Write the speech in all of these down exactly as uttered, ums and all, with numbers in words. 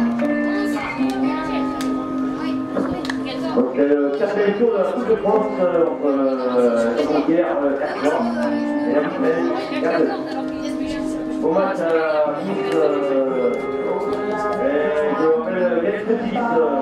Donc, euh, quatrième tour de la Coupe de France euh, entre euh, la frontière euh, Argent et la Bousselle. Garde. Bon match à la Nice. Euh, et je rappelle Gaël Petit.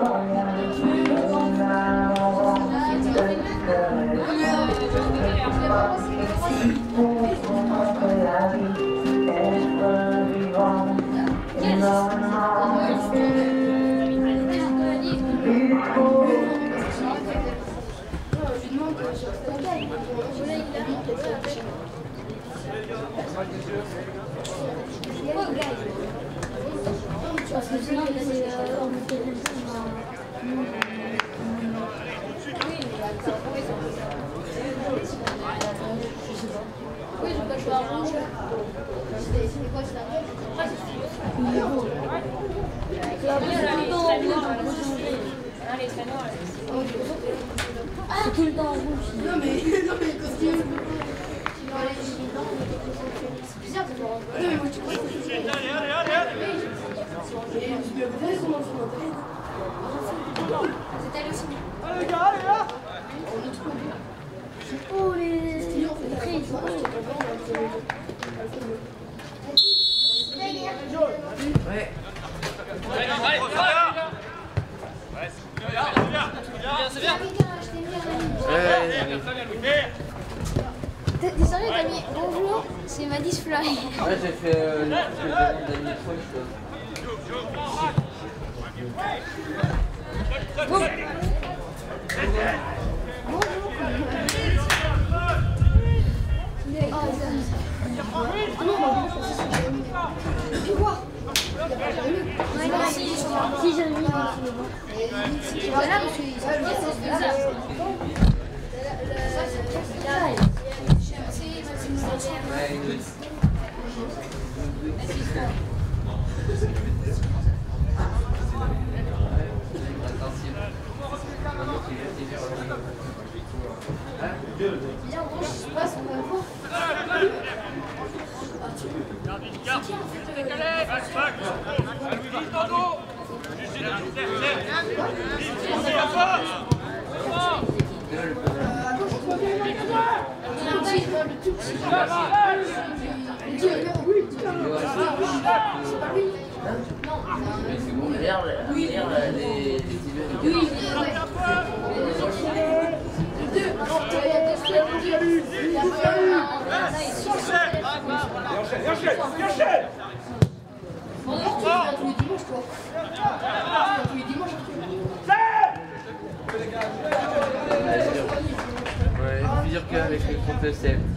Parce que sinon, c'est oui, je peux jouer à rouge. C'était quoi ça? C'est tout le temps en rouge. Non mais, non mais le costume. C'est bizarre de voir. Non mais moi tu crois que c'est bizarre. Allez, allez, allez, allez. Je me vois comment ça m'intéresse. C'est elle aussi. Allez les gars, allez là. On est trop bien. Oh les stylos, on fait très ouais. Allez, allez, ouais, c'est bien, c'est bien, c'est bien. Désolé, t'as mis bonjour, c'est Madis Fly. Ouais, j'ai fait euh, le truc que je demande d'Annie Proche. Bonjour. Ah non, tu vois. Si j'ai mis voilà, parce que Regarde, regarde les petits ouais, il faut dire qu'avec le contre C F.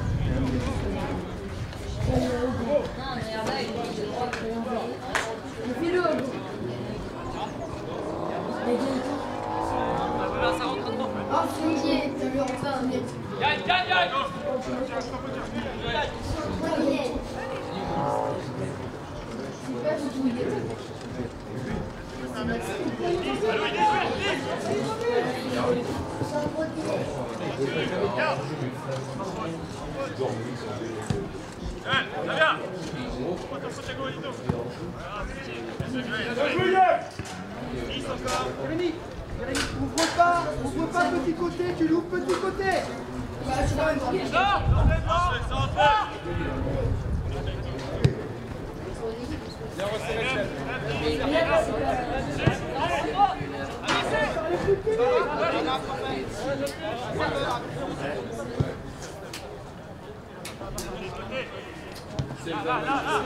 Ça rentre dedans. ah, c'est de lui refaire un mètre. Gagne, gagne, gagne. Ouvre pas, ouvre pas petit côté, tu l'ouvres petit côté. Bah, tu vas même pas. Là, là, là, là.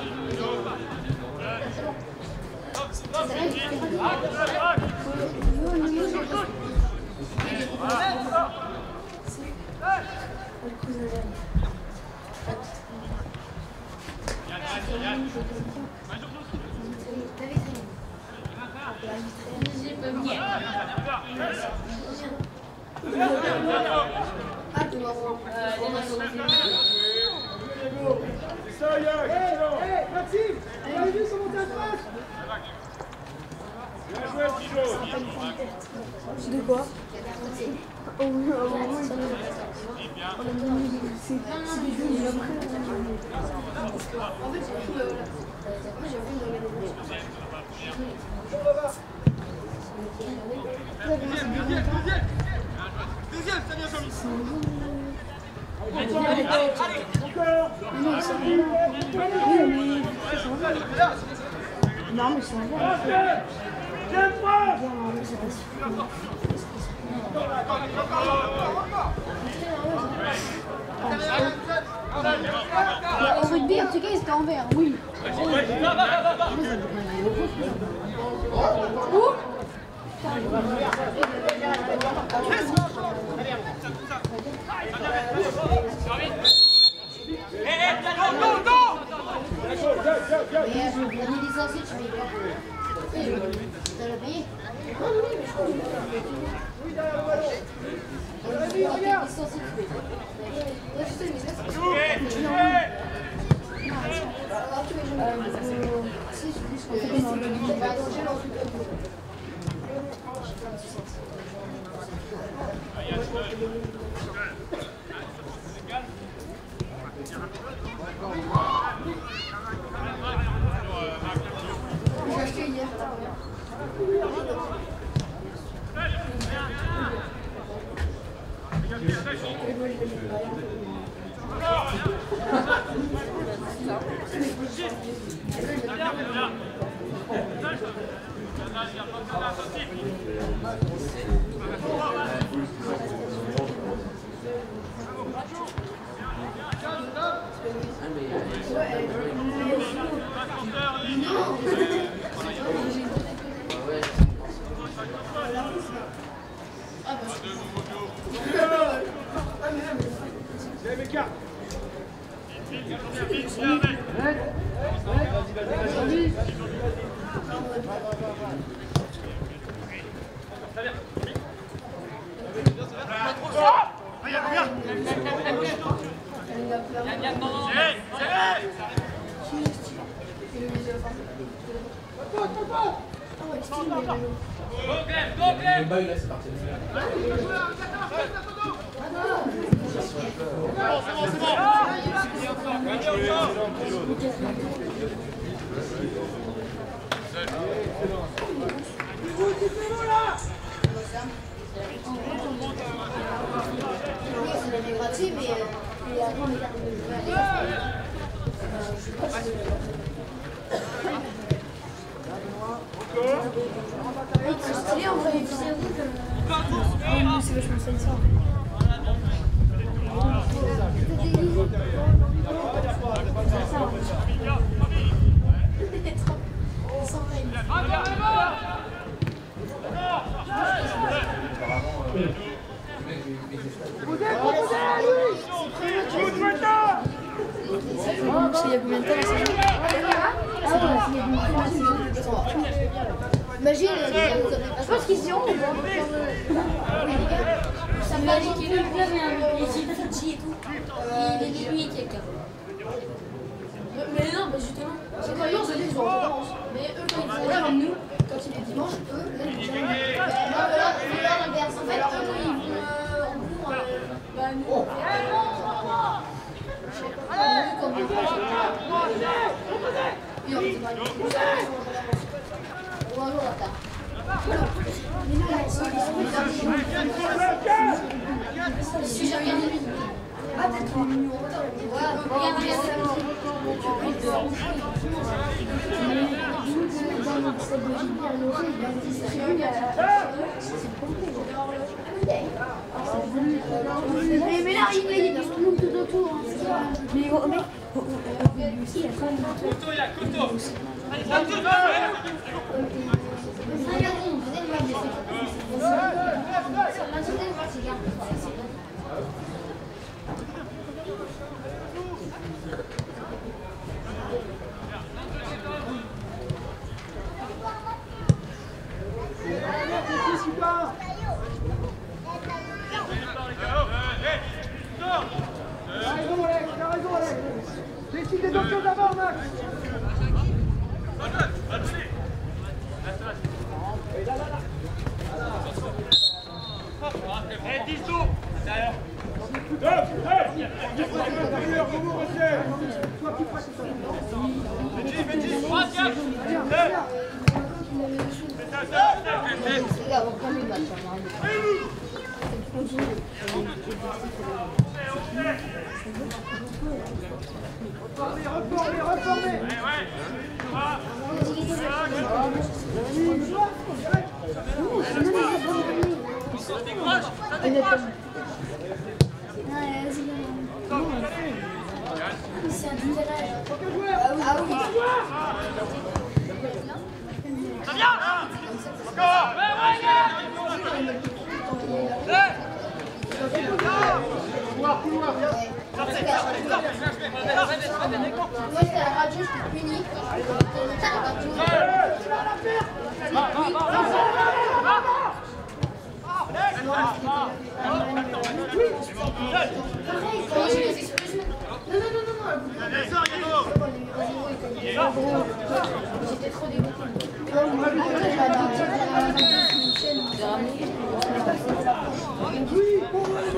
Ça y est, hey, Maxime, vous avez vu son monter à face? Bien joué, petit jaune. C'est de quoi? Oh oui, oh oui. C'est des jeux, en fait, j'ai vu une organisation. Non, mais c'est un verre. Au rugby, en tout cas, c'était en vert, oui. Où? Mais je vais donner des anciens, tu mets pas. T'as la payé? Non, oui, mais je crois que je vais la payer. Regarde! Ouais, je sais, mais ça, c'est... Si, je dis que... On va allonger l'ensuite. J'ai acheté hier. Imagine, je pense qu'ils y ont. Ça m'imagine qu'il est plein et Fidji et tout. Il est lui et quelqu'un. Mais non, mais justement, c'est quand ils ont dit qu'ils ont en vacances. Mais eux, quand ils vont comme nous, quand il est dimanche, eux, là, ils vont jamais. Non, mais là, c'est l'inverse. En fait, eux, quand ils vont en cours, bah, nous, on fait. Je sais pas, nous, comme on fait. Et on fait pas. On va jouer en retard. Si j'ai regardé lui. Ah, peut-être en retard. Voilà, regardez ça. Mais là, il y a tout le monde tout autour. Mais gros, mec, lui aussi, il y a quand même un truc. Couteau, il y a couteau. Allez, ça tire, Décide des autres choses d'abord, Max. Eh, dix sous. Derrière. Reformez, reformez, reformez. Ça décroche, ça décroche. C'est un décalage. Ah oui. Ça vient. Encore. Couloir, couloir. Moi, j'étais à la radio, j'étais puni. J'étais à la radio. Tu vas la faire. Non, non, non, non, non. J'étais trop dégoûtée. Après, je l'avais dit à la radio sur une chaîne. J'ai ramené. Oui, pour le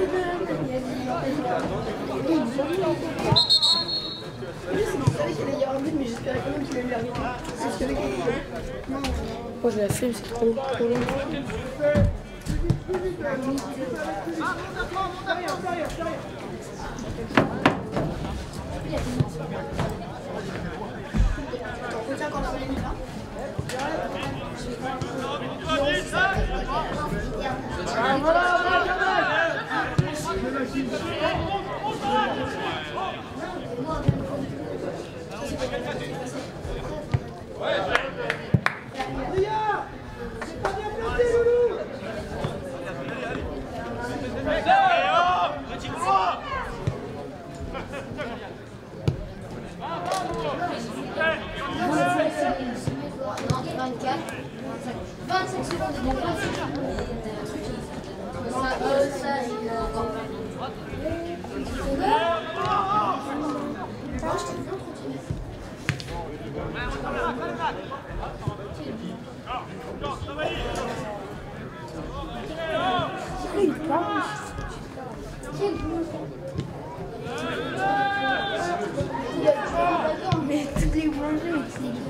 Moi je la filme, c'est trop, trop long. c'est pas bien placé, Loulou. Petit couloir. vingt-cinq secondes de décalage. Ça, euh, ça, il a encore. Moi, je t'ai vu en trottinette. Mais toutes les boulangeries,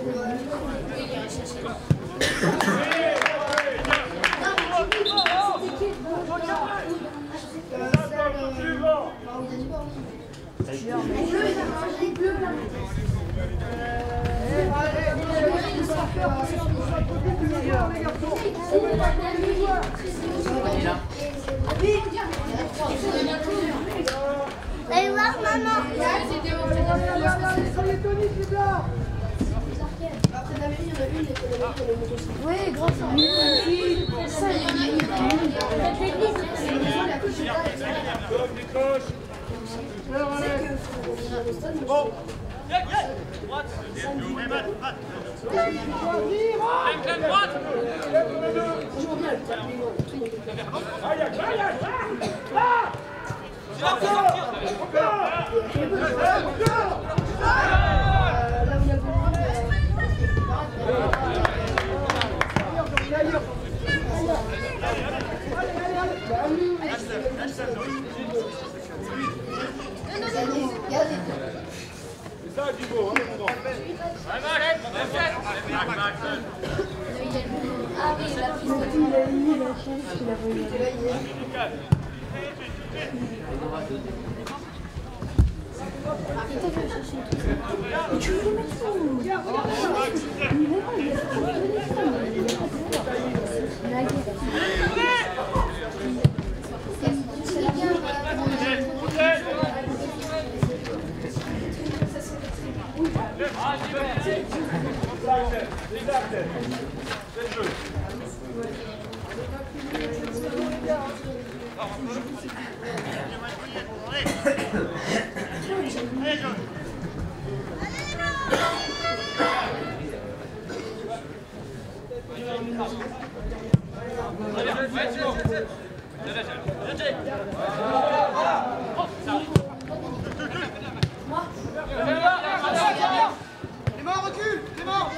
Allez voir maman. Après la mairie, il y en a une, il ouais, grâce à lui. Ça, il y en a une. Bon. Viens, viens. Droite. Clem, clem, droite. C'est ça, Divo, hein, mon grand. Ah oui, la piste. Il a eu la chance qu'il a voulu. Mais tu veux mettre ça où? Il est là, il est C'est le jeu. Clément, recule! Clément!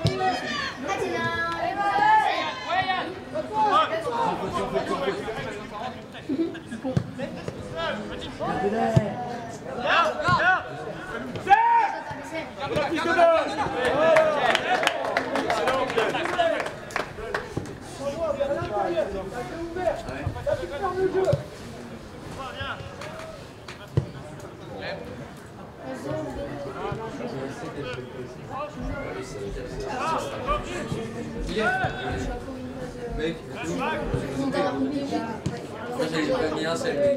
Mec, On t'a raconté. moi j'avais pas mis un seul mec.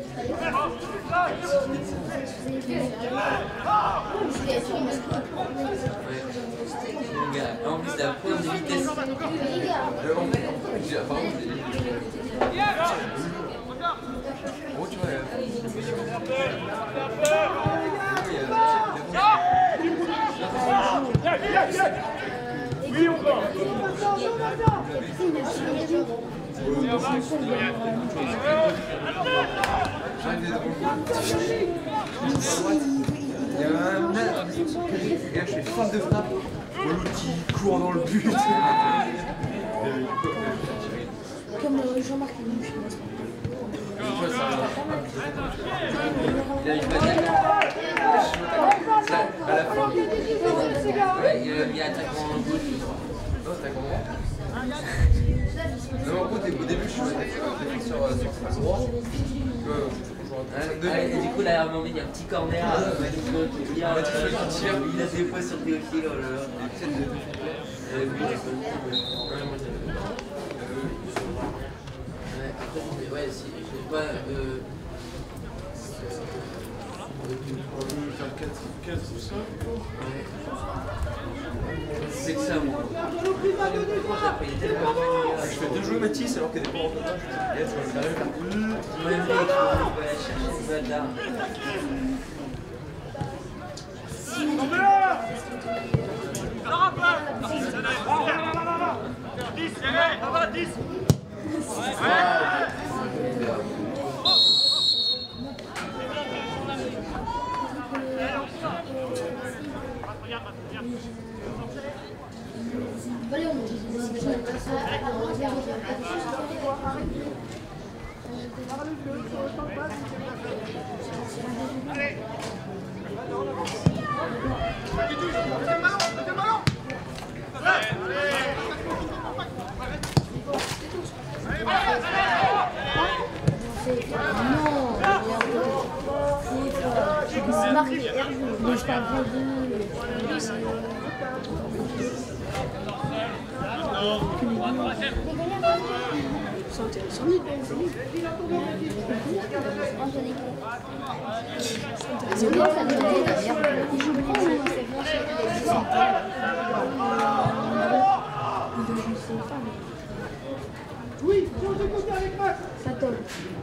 Ouais. En plus, la première de vitesse. Euh, en fait, en fait, j'ai apparemment. Oh, tu vois, Oui, on va. Il y a un mec, je fais faute de frappe. L'autre qui court dans le but. Comme euh, Jean-Marc Lévy. Il a eu pas d'attaque. À la fin, ouais, il a mis attaquant en gauche, je crois. Non, attaquant droit. Non, en gros, au début, je suis défenseur sur droit. Ouais, et du coup, là, à un moment, il y a un petit corner à Manico qui vient. Il a des fois sur Théophile. Oh là là. Ouais, si, je sais pas. Euh... quatre ou cinq. C'est que ça, moi. Je fais deux jeux Matisse alors qu'elle est pas en contact. Je vais Ouais, mec, on va chercher ce bâtard. dix, allez, ça va, dix. Allez, on monte. Mais je parle pas de... C'est intéressant. C'est bien, ça devrait être d'ailleurs. Je prends, mais c'est bon, c'est pas. Oui, change de côté avec Max. Ça tombe.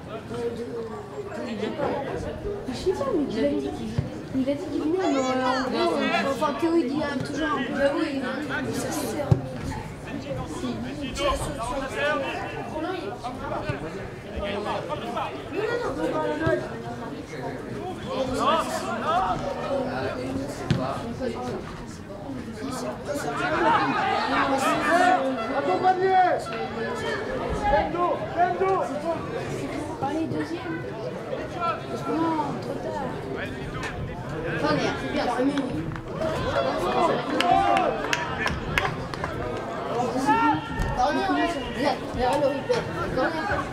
Je sais pas, mais il a dit il a dit qu'il venait, mais en gros, euh, enfin Théo il dit euh, toujours un peu là où il ça se sert. Accompagnez. Bendo, Bendo. Allez, deuxième. Non, trop tard. Enfin, l'air, c'est bien, c'est mieux. Corner, là, là, le replay. Corner.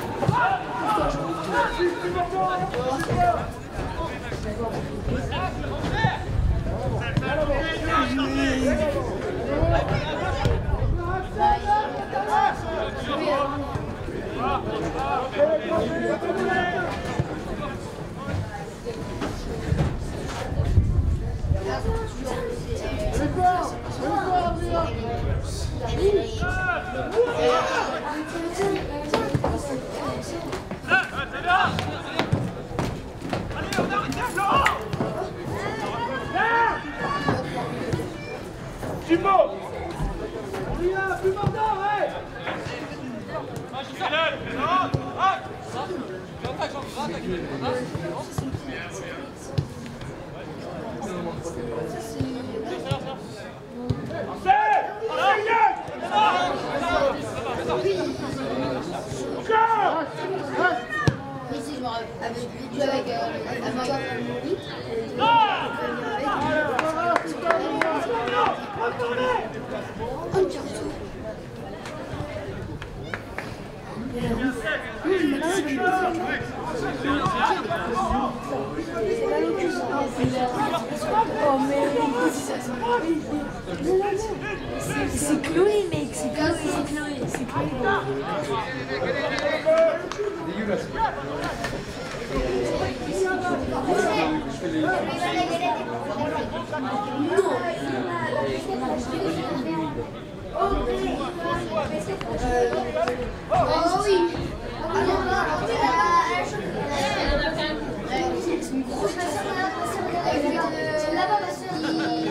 Jimbo. Il y a plus maintenant, ouais. Oui, si je me rappelle, avec lui, avec Amaya. Oh mais c'est Chloé mec, c'est Chloé. Oh oui. C'est une grosse c'est là-bas ma soeur.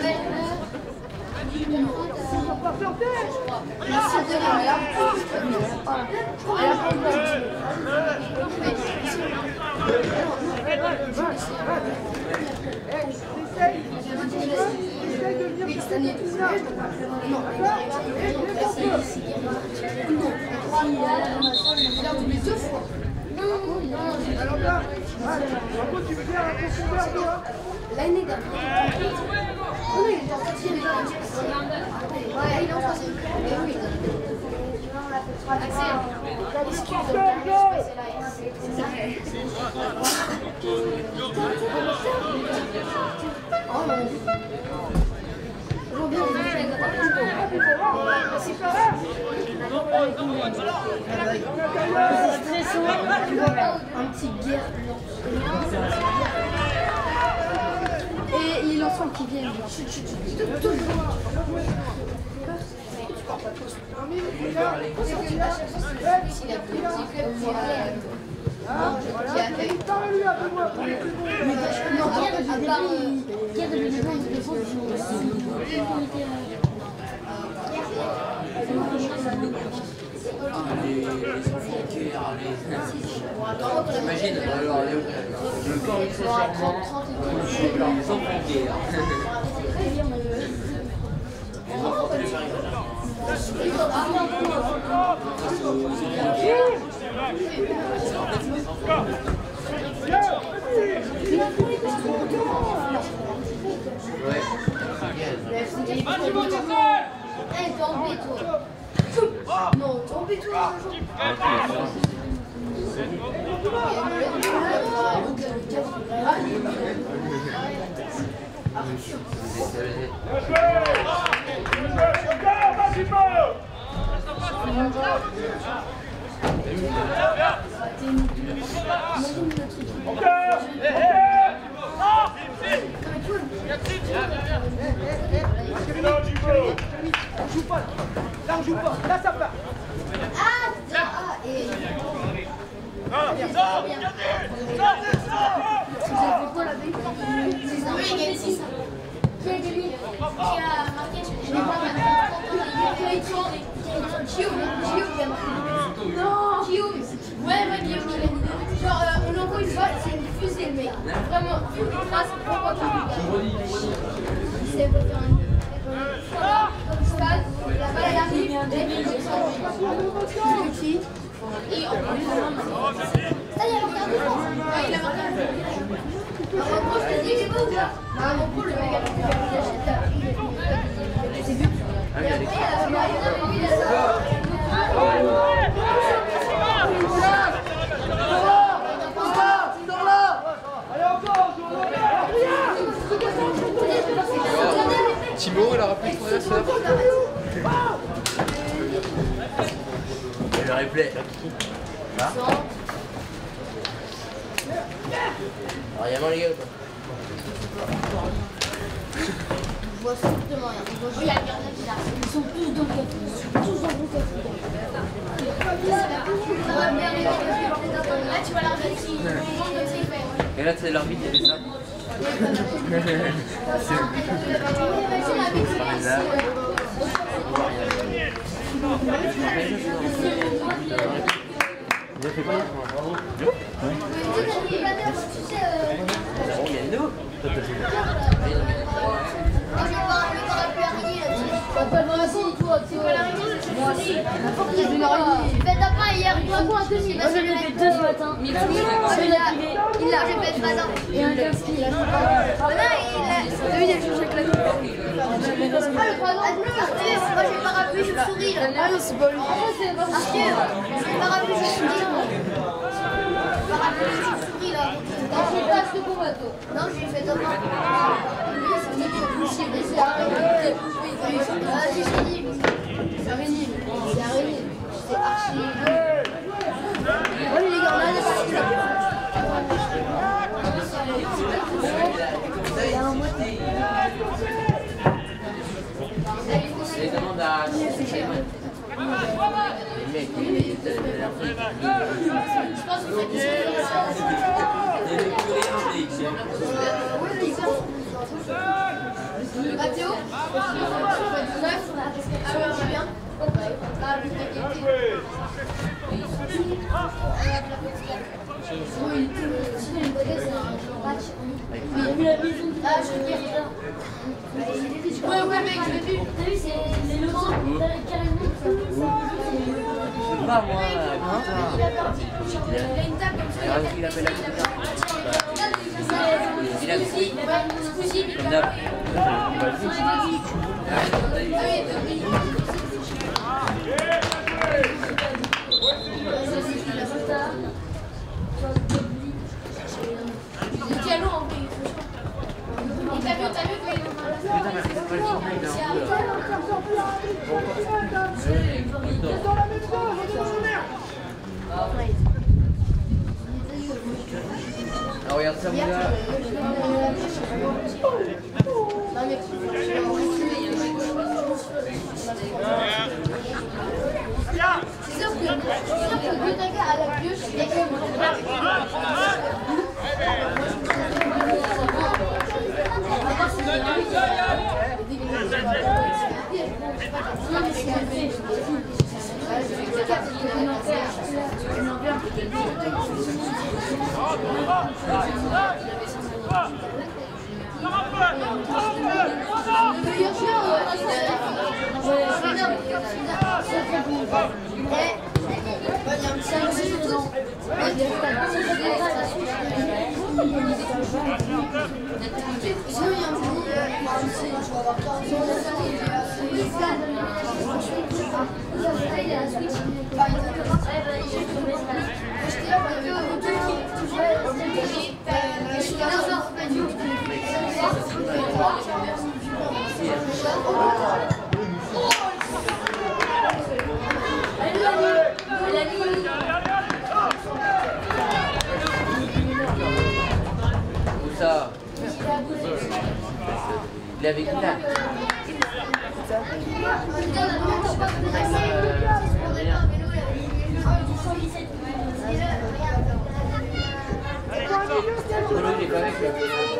L'année dernière. Oui, il est en quatrième. Ouais, il est en troisième. Oui. Axel, excuse-moi, c'est là. C'est ça. Oh non. Je veux bien. C'est pas ça. C'est stressant. Un petit guerre blanc. Et il est l'enfant qui vient. Chut, chut, chut. Tout le monde. J'imagine, alors, le corps accessoirement, les enfants de guerre. Eh, tombé toi. Non, tombé toi. Joue pas, là on joue pas, là ça part. Ah, ah, et... Oui, il gagne six. Qui a gagné? Qui a marqué? Je l'ai pas marqué. Guillaume, Guillaume qui a marqué. Non, Guillaume. Ouais, ouais, Guillaume qui a gagné. Genre, euh, on l'envoie une fois, c'est une fusée, le mec. Vraiment, une trace, pourquoi pas qu'il il sait pas faire un... Stade, la balle elle arrive, elle est petit. Et on prend ça, il a marqué un peu. Ouais, il a marqué un peu. En gros, je te dis, il est beau ou pas? En gros, le mec a fait la chute. C'est vu. Et après, il a fait la Timo, il a rappelé son adversaire. Et le replay. Ah. Alors, il y a moins les gars ou pas? Je vois strictement rien. Je vois regarde là. Ils sont tous dans le café. Ils sont tous dans le café. Là, tu vois l'arbitre. Et là, c'est l'arbitre qui fait ça. Il a fait quoi? On gagne nous. Pas de raison, toi, c'est pas l'araignée, c'est la souris. N'importe qui une araignée. J'ai fait un pain hier, une fois quoi, deux, moi je l'ai fait deux ce matin. Il l'a, il l'a, j'ai fait ce matin. Et un Kalski, il a fait pas. Voilà, il a. T'as vu, il a changé avec la coupe. Ah, le parapluie, moi j'ai parapluie, je souris là. Ah non, c'est pas lui. Arthur, j'ai parapluie, je souris là. Parapluie, je souris là. T'as fait pas ce combat, toi? Non, j'ai fait un pain. C'est araignée. Ah, j'ai fini. C'est araignée. C'est araignée. c'est archi. Ouais, les gars, on a des parties. Les demandes à... Les mecs, ils... Je pense que c'est Mathéo, neuf, ah ouais, c'est bien. Ah, le Ah, je l'ai vu. Ouais, ouais, mec, je l'ai vu. T'as vu, c'est les leçons carrément. Pas moi, Il a une table comme ça. il appelle la Il a aussi, Squeezie, comme d'hab. Ah, regarde ça, mon gars. C'est sûr que Gotaga à la pioche et que Où ça? Il est avec qui là? Polo, il est pas avec lui.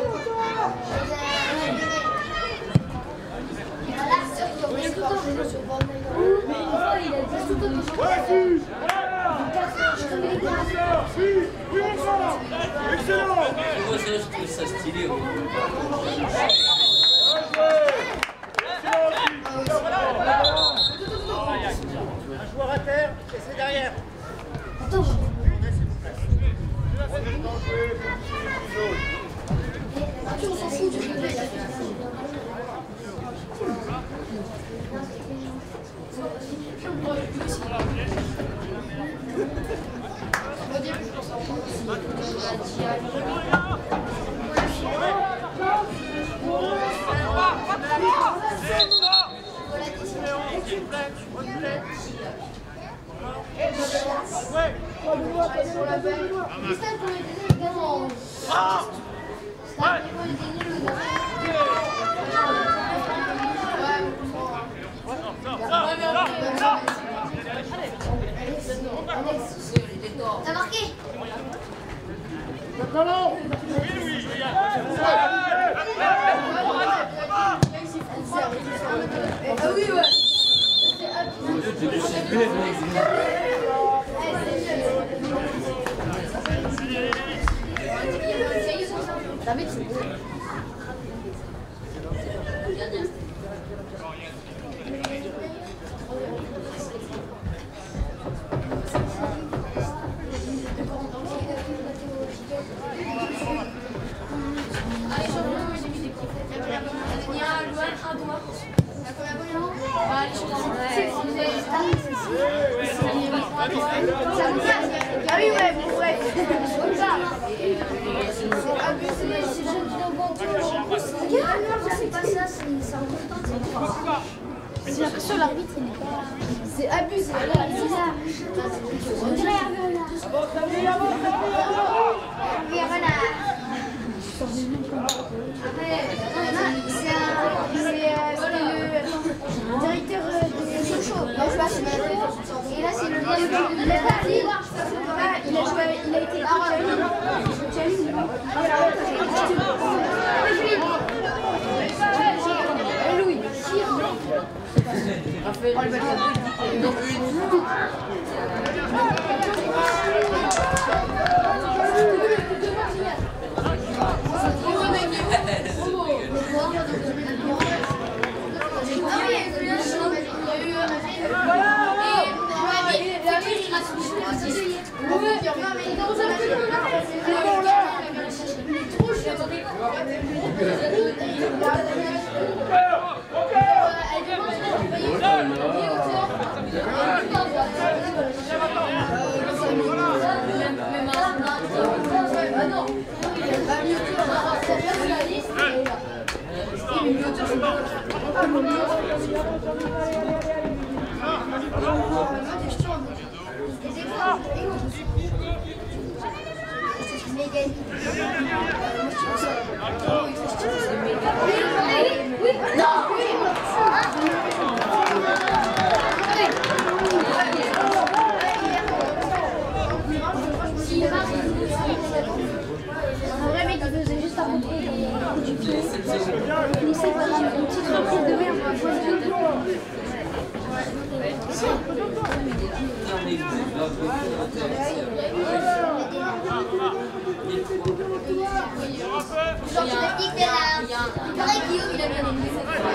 Excellent! Moi, je trouve ça stylé. Un joueur à terre et c'est derrière. Attends. On s'en fout du replay. T'as marqué? Ah oui, ouais. Ah oui, ouais, bon, ouais. Comme ça. C'est abusé, c'est jeune qui l'envoie en plus. C'est pas ça, c'est important, c'est important. J'ai l'impression que l'arbitre il est pas. C'est abusé. C'est ça. Regarde là. Regarde là. Après, c'est un. C'est le directeur des Sochaux. Et là, c'est le directeur de la partie. Il a joué, il a été Louis. Un vrai mec qui faisait juste un contrôle du pied. Il sait pas, une petite reprise de merde. Genre, tu m'as dit que t'es là. Il paraît que Guillaume, il a bien aimé.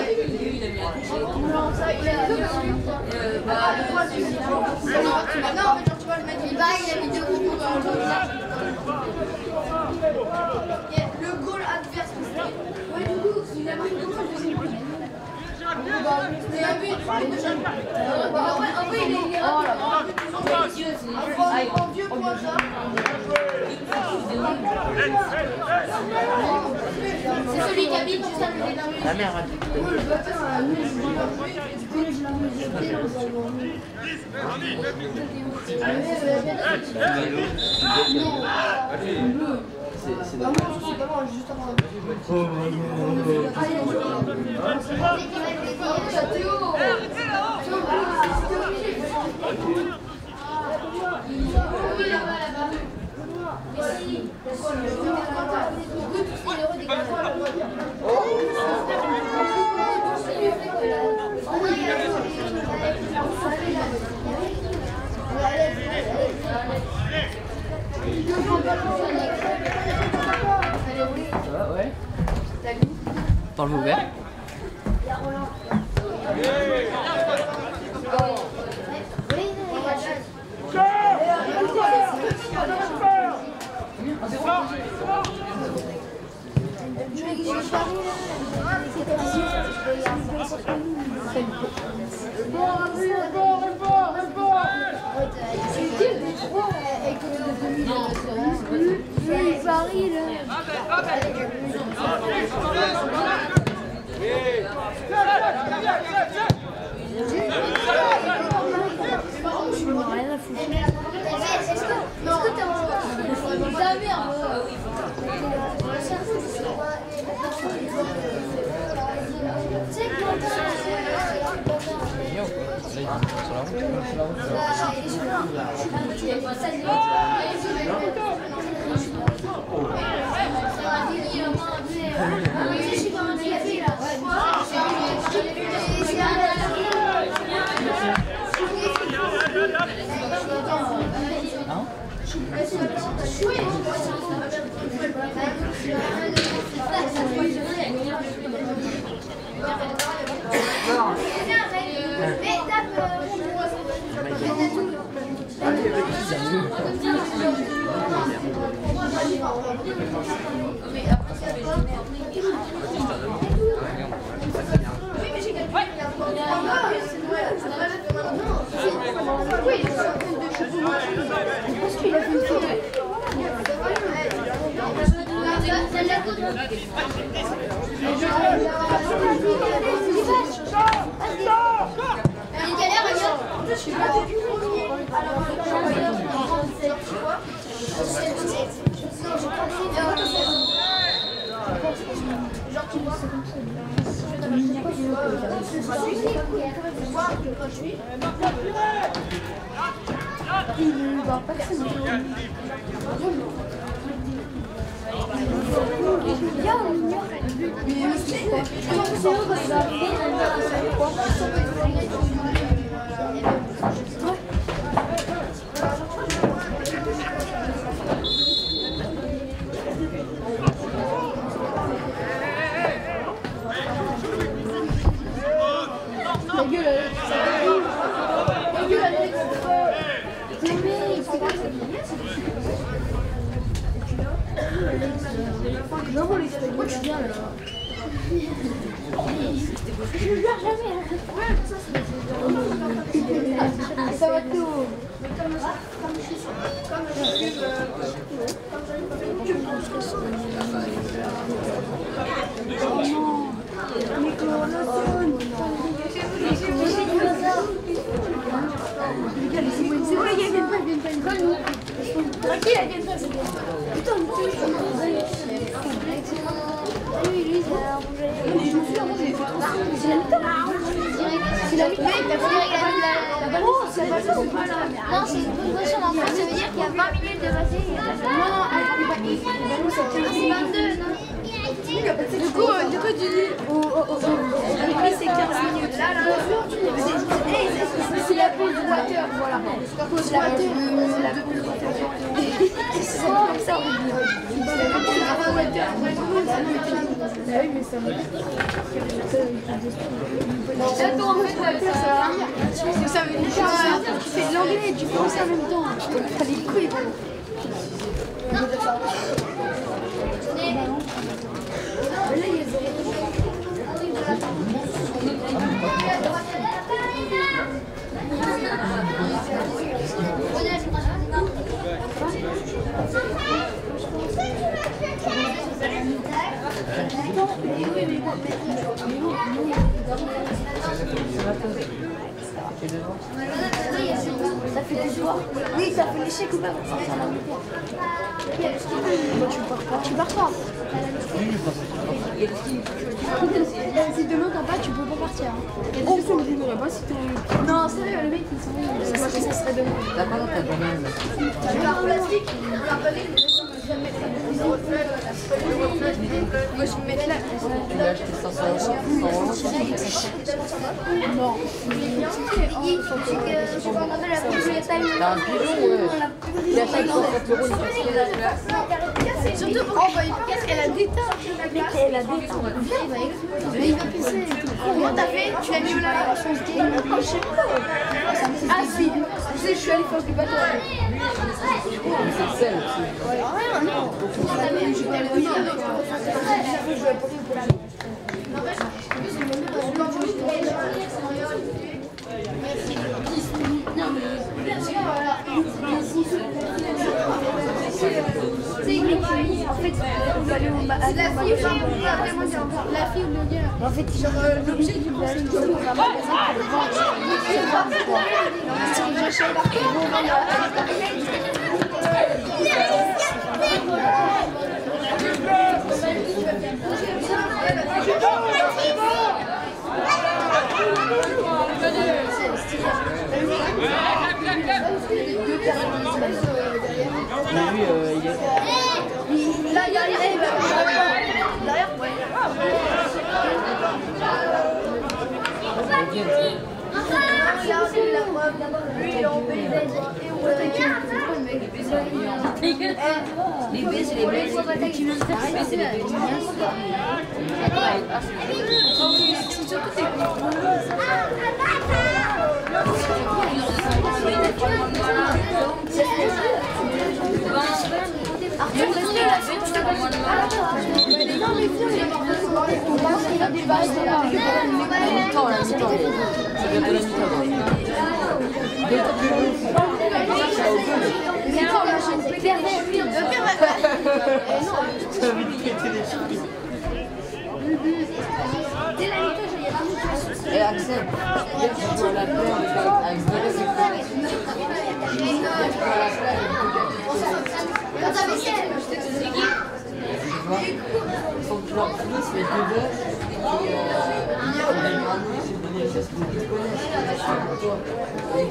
Non, ça, il a bien aimé. Bah, le trois, tu dis. Non, en fait, genre, tu vois, le mec, il paraît qu'il a mis deux gros dans le le goal adverse. Ouais, du coup, il a marqué comment le deuxième but? C'était un but. En vrai, il est un vieux point ça. C'est celui qui habite juste à côté d'un mur. La mère, C'est pas moi, je sais pas moi, juste avant. Oh par le ouvert. Vas-y, je suis pas du premier. Alors, trente-sept fois. Genre, tu vois, Il va pas que c'est bon. Bien, mais c'est quoi? La gueule, la gueule, Alex. Pourquoi tu viens là? Je ne viens jamais. Ça va tout. Mais comme ça, comme je suis comme je suis comme je c'est vrai, il y a une pas, il y a une pas, une bonne. Tranquille, il y a une pas, c'est bien. Putain, mais tu lui, lui, c'est la c'est la mi-temps. C'est la mi-temps. T'as pris la balle. Non, c'est pas ça, c'est pas là. Non, c'est une potion en fait. Ça veut dire qu'il y a vingt minutes de passé. Non, non, c'est vingt-deux, non? Du coup, du coup, tu dis. Oh, oh, oh, oh. Avec lui, c'est quinze minutes. Là, là, c'est la pause du water, voilà. C'est la pause du water. C'est comme ça, on dit. C'est la pause du water. Ah oui, mais ça me. Attends, en fait, ça sert à rien. C'est que ça veut dire que tu fais de l'anglais et tu fais ça en même temps. T'as des couilles, voilà. Là, il y a ça fait des soirs. Oui, ça fait l'échec ou pas? Tu pars pas. Tu pars pas. Si demain t'as pas, tu peux pas partir. Il y a des gens qui ne voudraient pas si t'es. Non, sérieux, le mec il s'en va. Ça serait demain. D'accord, t'as combien? Tu veux un plastique? Un plastique? Moi je me mets là. Tu l'as acheté cinq cents euros? Non. T'as un pigeon, ouais. Il achète soixante euros une personne. Surtout pour qu'est-ce qu'elle a déteint. Mais qu'elle a déteint. Mais il va pisser. Comment t'as fait? Tu l'as mis où là? Je sais pas. Ah si. Tu sais, je suis allée faire du bateau. C'est le sel aussi. Rien, non. En fait, on va aller au la fille, la fille ou le gars. En fait, genre l'objet du conseil de l'eau, on va magasin pour le vendre. Si j'achète, ils vont vendre Mais lui, euh, il est... Là, il y a les règles. Derrière, ouais. La preuve, lui, il est en B. Les B, c'est les B. Les B, c'est les B. Arthur, laisse-le la fête, tu te donnes moins de mal. Non, mais viens, on va il a des vaches de là. Mi-temps, là, mi-temps. C'est bientôt la mi-temps. Mi-temps, là, j'ai une paire de dès la mi-temps, j'ai Et Axel, hier j'ai joué à la plage avec Zéro. Quand t'avais celle, Il faut que tu leur finisses les deux heures. Et hier, on a eu un an, j'ai donné les choses qu'ils te connaissent. Toi, ils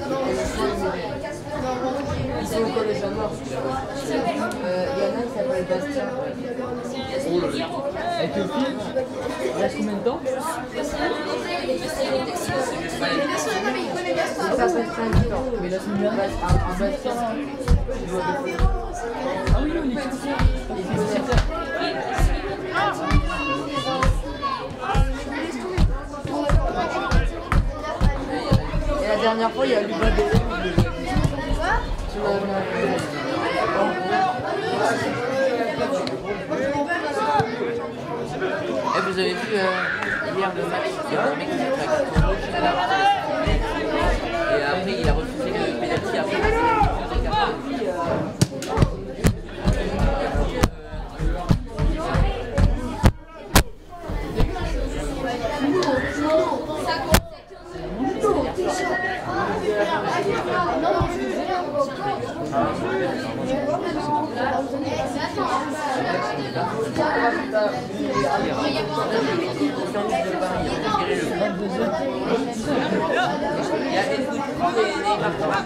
sont au collège à mort. Il y en a qui s'appelle Bastien. Avec le film, il reste combien de temps? Ça fait cinq ans. Mais la semaine dernière, Un Bastien. ah oui, on est tous là. Il fait sept heures. Et la dernière fois, il y a eu Luba Bélé. Et vous avez vu euh, hier le match, il y a un mec qui a craqué son rouge à la fin. Et après il a refusé le pénalty après. Il y a des coups de coups et des marques.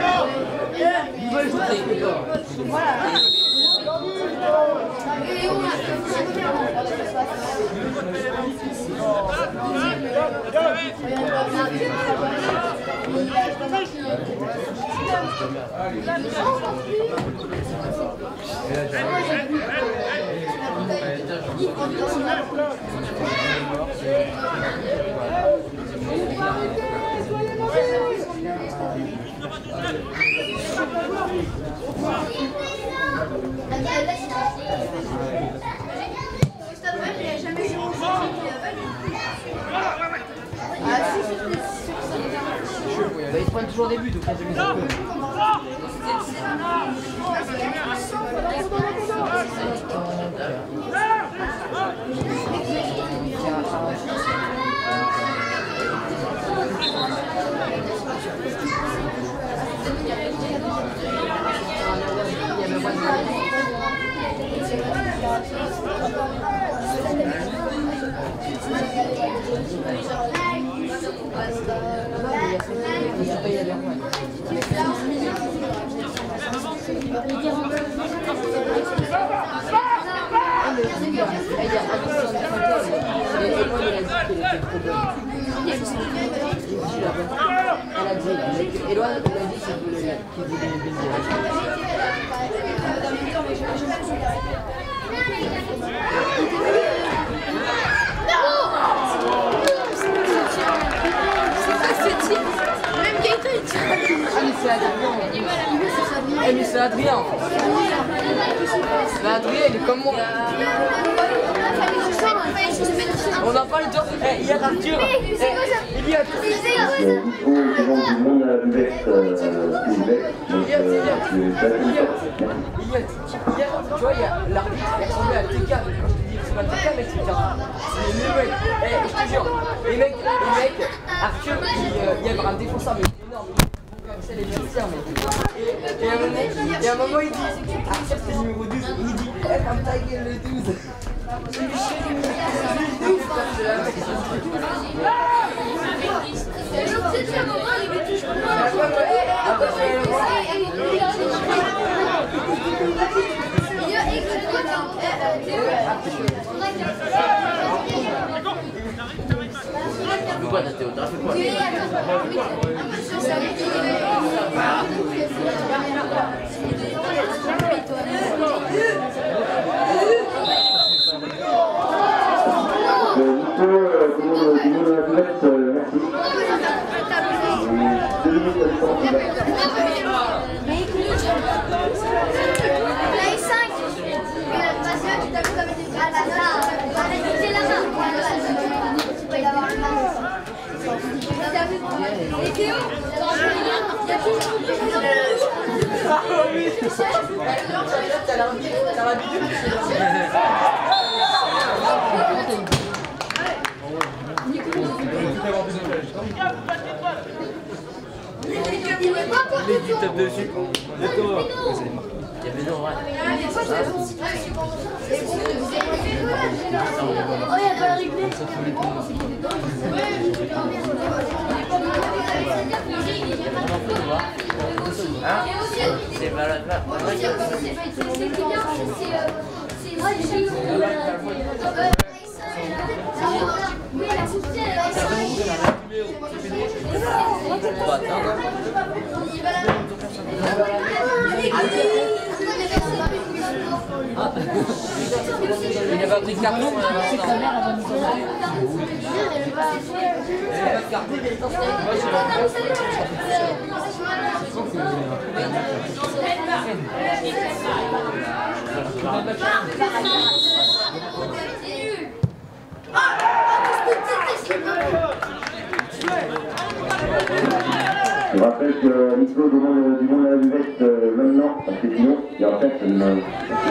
Ils se prennent toujours des buts, donc il y a des Eh mais c'est Adrien. Mais Adrien il est comme moi. On n'a pas le temps. Eh, hier Arthur. Eh, il y a tout. Il faut devant du monde à la buvette. Donc, Hier, euh, hier, je vais faire une hier, sorte. hier, hier, tu vois, il y a l'arbitre, il ressemblait à T K. Quand je te dis que c'est pas T K, mec, c'est T K. C'est le mec. Eh, je te jure. Et mec, et mec, Arthur, il, euh, il y avait un défenseur, mais énorme. Comme ça, les Égyptiens, mec. Et, et, à un moment, et à un moment, il dit, Arthur, c'est le numéro douze. Et il dit, eh, comme ta gueule, le douze. J'ai vu chez lui, le douze. Pourquoi t'as Théo? T'as fait quoi? Nico, du monde à la buvette, merci. Deux minutes à distance. Play cinq. Parce que tu t'as vu comme il était à la main. C'est la main. Il va avoir le main. Et Théo, il y a toujours une chose. Ah oui. T'as l'habitude. Il tape dessus. Il y avait deux ouais. Oh, il n'y a pas le replay. Hein? C'est malade là. Il n'a pas pris de carton. C'est que sa mère a pas mis son arrêt. Il n'a pas de carton. Je rappelle que Nico demande du monde à la buvette euh, maintenant, parce que sinon, il y aura personne.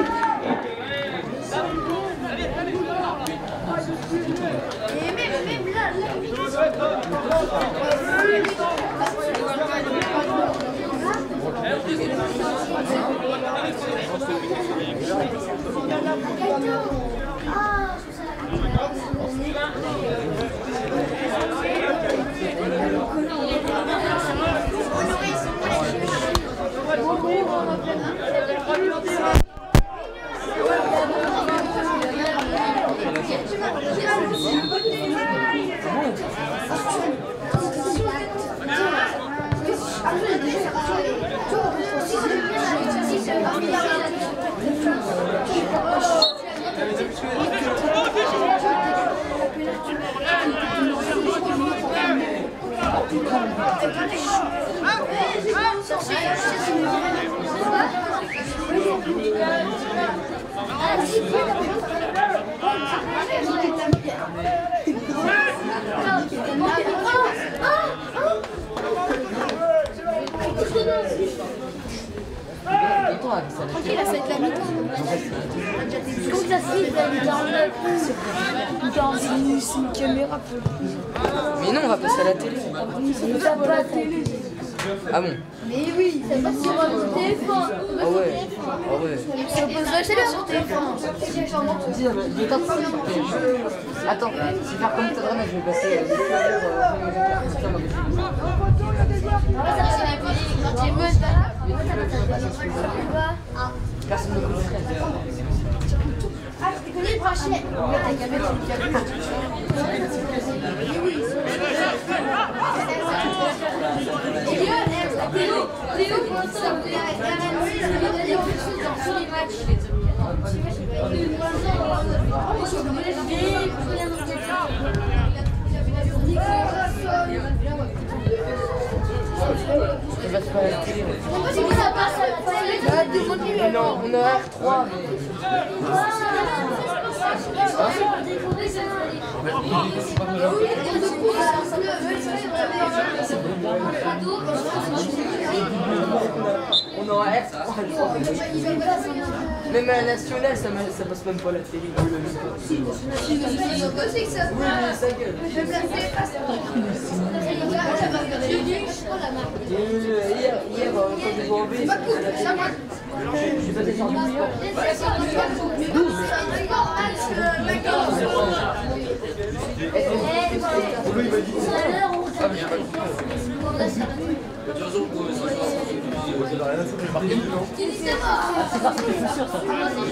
Tranquille, ça va être la mi-temps. Comme ça, si, il est en live. C'est une caméra. Mais non, on va passer à la télé. On va pas à la télé. Ah bon? Mais oui, ça passe sur le téléphone. Ah ouais. Ah ouais. Ça passe vachement sur téléphone. Dis, je vais t'apprendre sur P H. Attends, je vais faire comme ta drame, je vais passer les fleurs. Personne ne connaît. Ah, je te connais le brochet. Il va se faire la télé. Non, on a R trois, mais... On aura R trois. Même à la nationale, ça, ça passe même pas la télé. Si, ils ont bossé que ça. Oui, mais sa gueule. Je vais placer face à Hier, hier, quand je vais en B, j'ai pas descendu hier. C'est parce que je suis sûr, ça.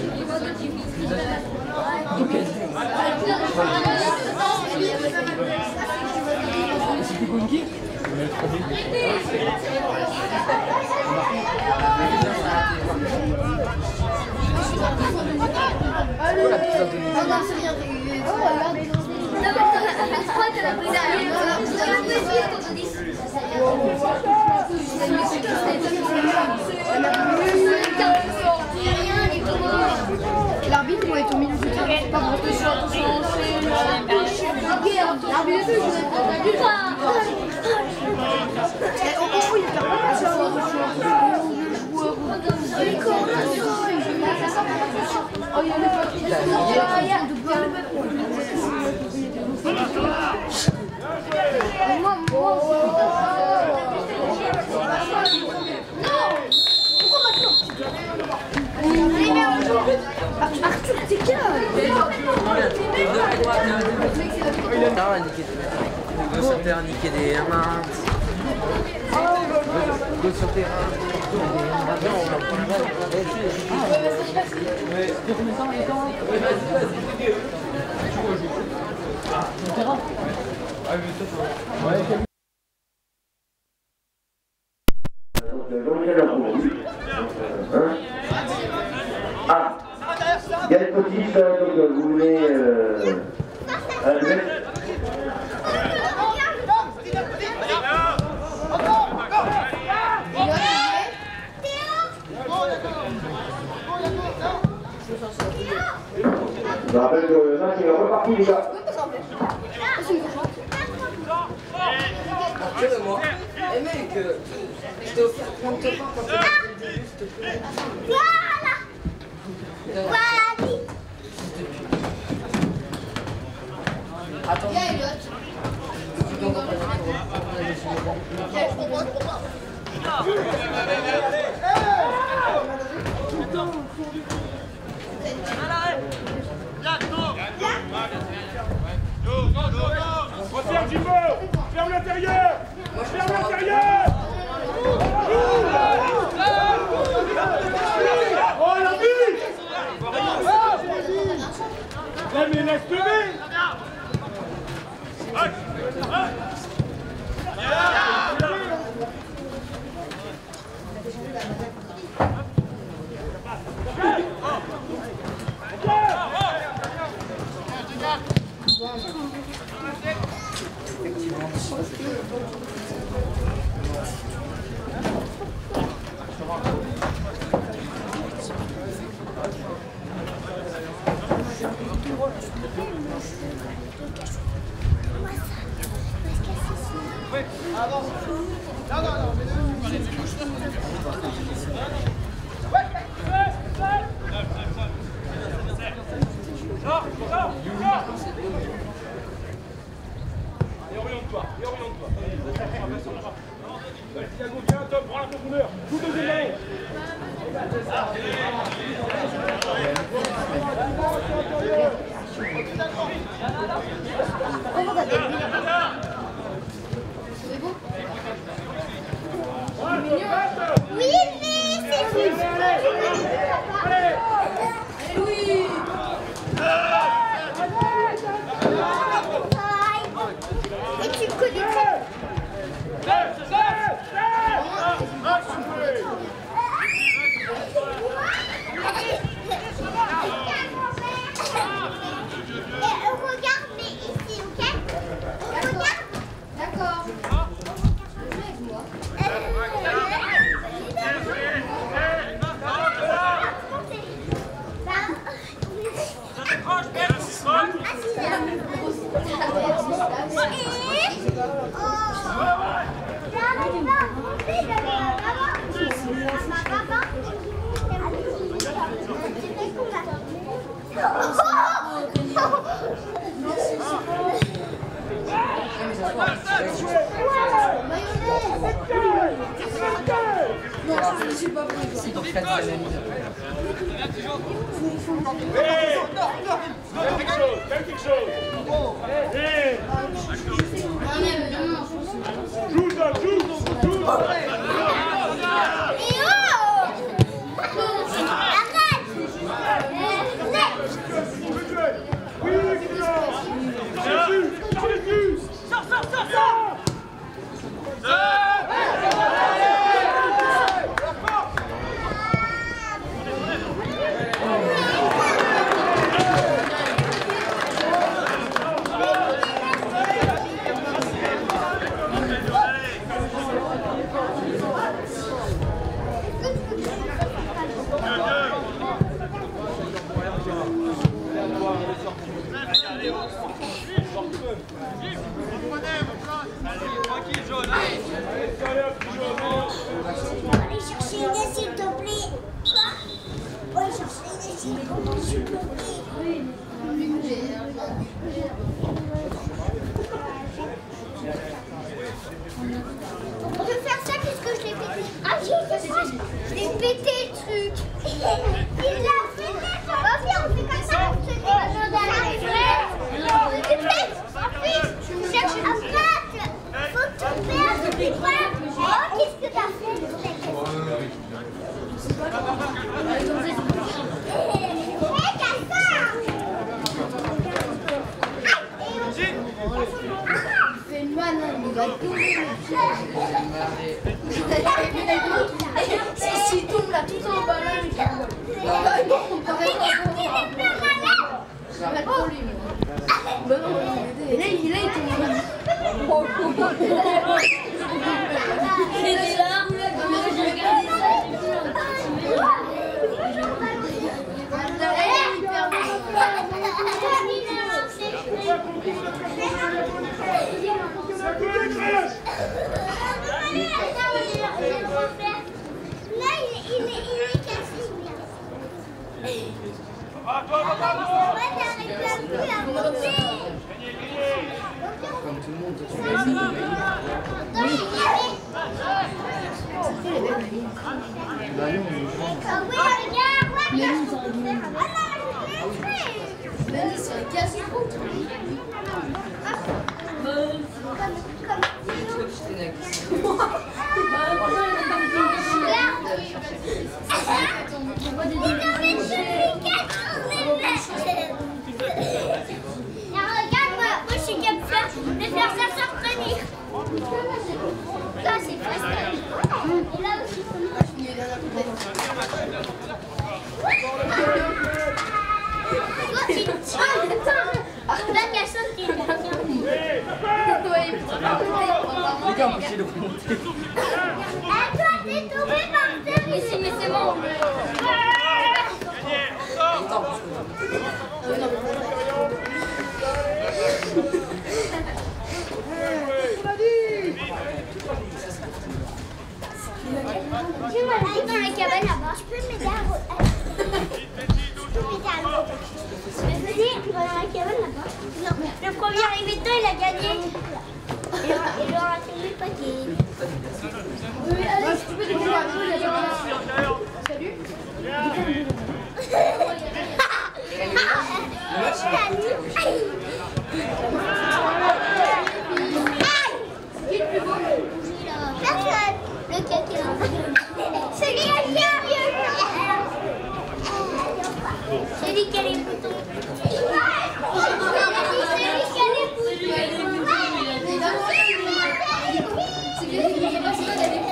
C'était quoi une kick? L'arbitre doit être au milieu du terrain. Pas pour que je sois attention. L'arbitre est on il perd pas de oh, il y a le papier. Il y a le papier. Arthur, t'es qui là? Go sur terrain, niquer des mains. Go sur terrain. Ah, il y a des petites, euh, donc euh, vous voulez euh, euh, lever. Je vous rappelle que ça c'est reparti les gars. Moi. Eh mec, je t'ai offert trente pains quand tu as dit s'il te plaît. Voilà. Voilà. Attends. Referme Jimbo. Ferme l'intérieur. Ferme l'intérieur. Oh la vie. Eh mais laisse lever. Et oriente-toi, et oriente-toi. Thiago, viens, Tom, prends la profondeur. Tout deuxième ballon. Oui, mais c'est fou. Oui. Et tu connais ça? Et regarde, mais ici, ok? Regarde. D'accord. C'est donc quatre semaines. Hey, fais quelque chose, fais quelque chose. Hey. Joue, Tom, joue, joue. Oui, excellent. Sors les culs. Sors, sors, sors, sors. Allez chercher une aide, s'il te plaît. Quoi? Ouais, chercher une aide, s'il te plaît. Oui. pété le truc. Il l'a pété. Bah viens, on fait comme ça. Je te dis, on arriverait. Ensuite, tu cherches un pâte. Faut que tu perdes tes points. Oh, qu'est-ce que t'as fait? Fais une manne, il va tomber. Si il tombe là tout en bas là, il va pour lui. Bah non, et là il est là, il tombe. C'est là. Là, il est cassé. Va, toi, va, va, va. Ouais, t'arrives plus à monter. Comme tout le monde, tu vas Vas-y, c'est un casse-croûte. Regarde-moi, moi je suis capable de faire ça sans retenir. Là c'est facile. Et là aussi. Toi tu tiens. La personne qui est derrière. Les gars, empêchez de remonter. Ah toi t'es tombé par terre ici, mais c'est bon. Tu vas aller dans la cabane là-bas. Je peux m'aider à Je peux m'aider à l'autre. Venez dans la cabane là-bas. Non, le premier arrivé dedans, il a gagné. Et il aura tenu le paquet. Oui, Alex, tu peux découvrir un peu la cabane. Salut. Personne. Le caca. C'est lui qui a mieux. C'est lui qui a les boutons. C'est lui qui a les boutons. C'est lui qui a pas ça, il a des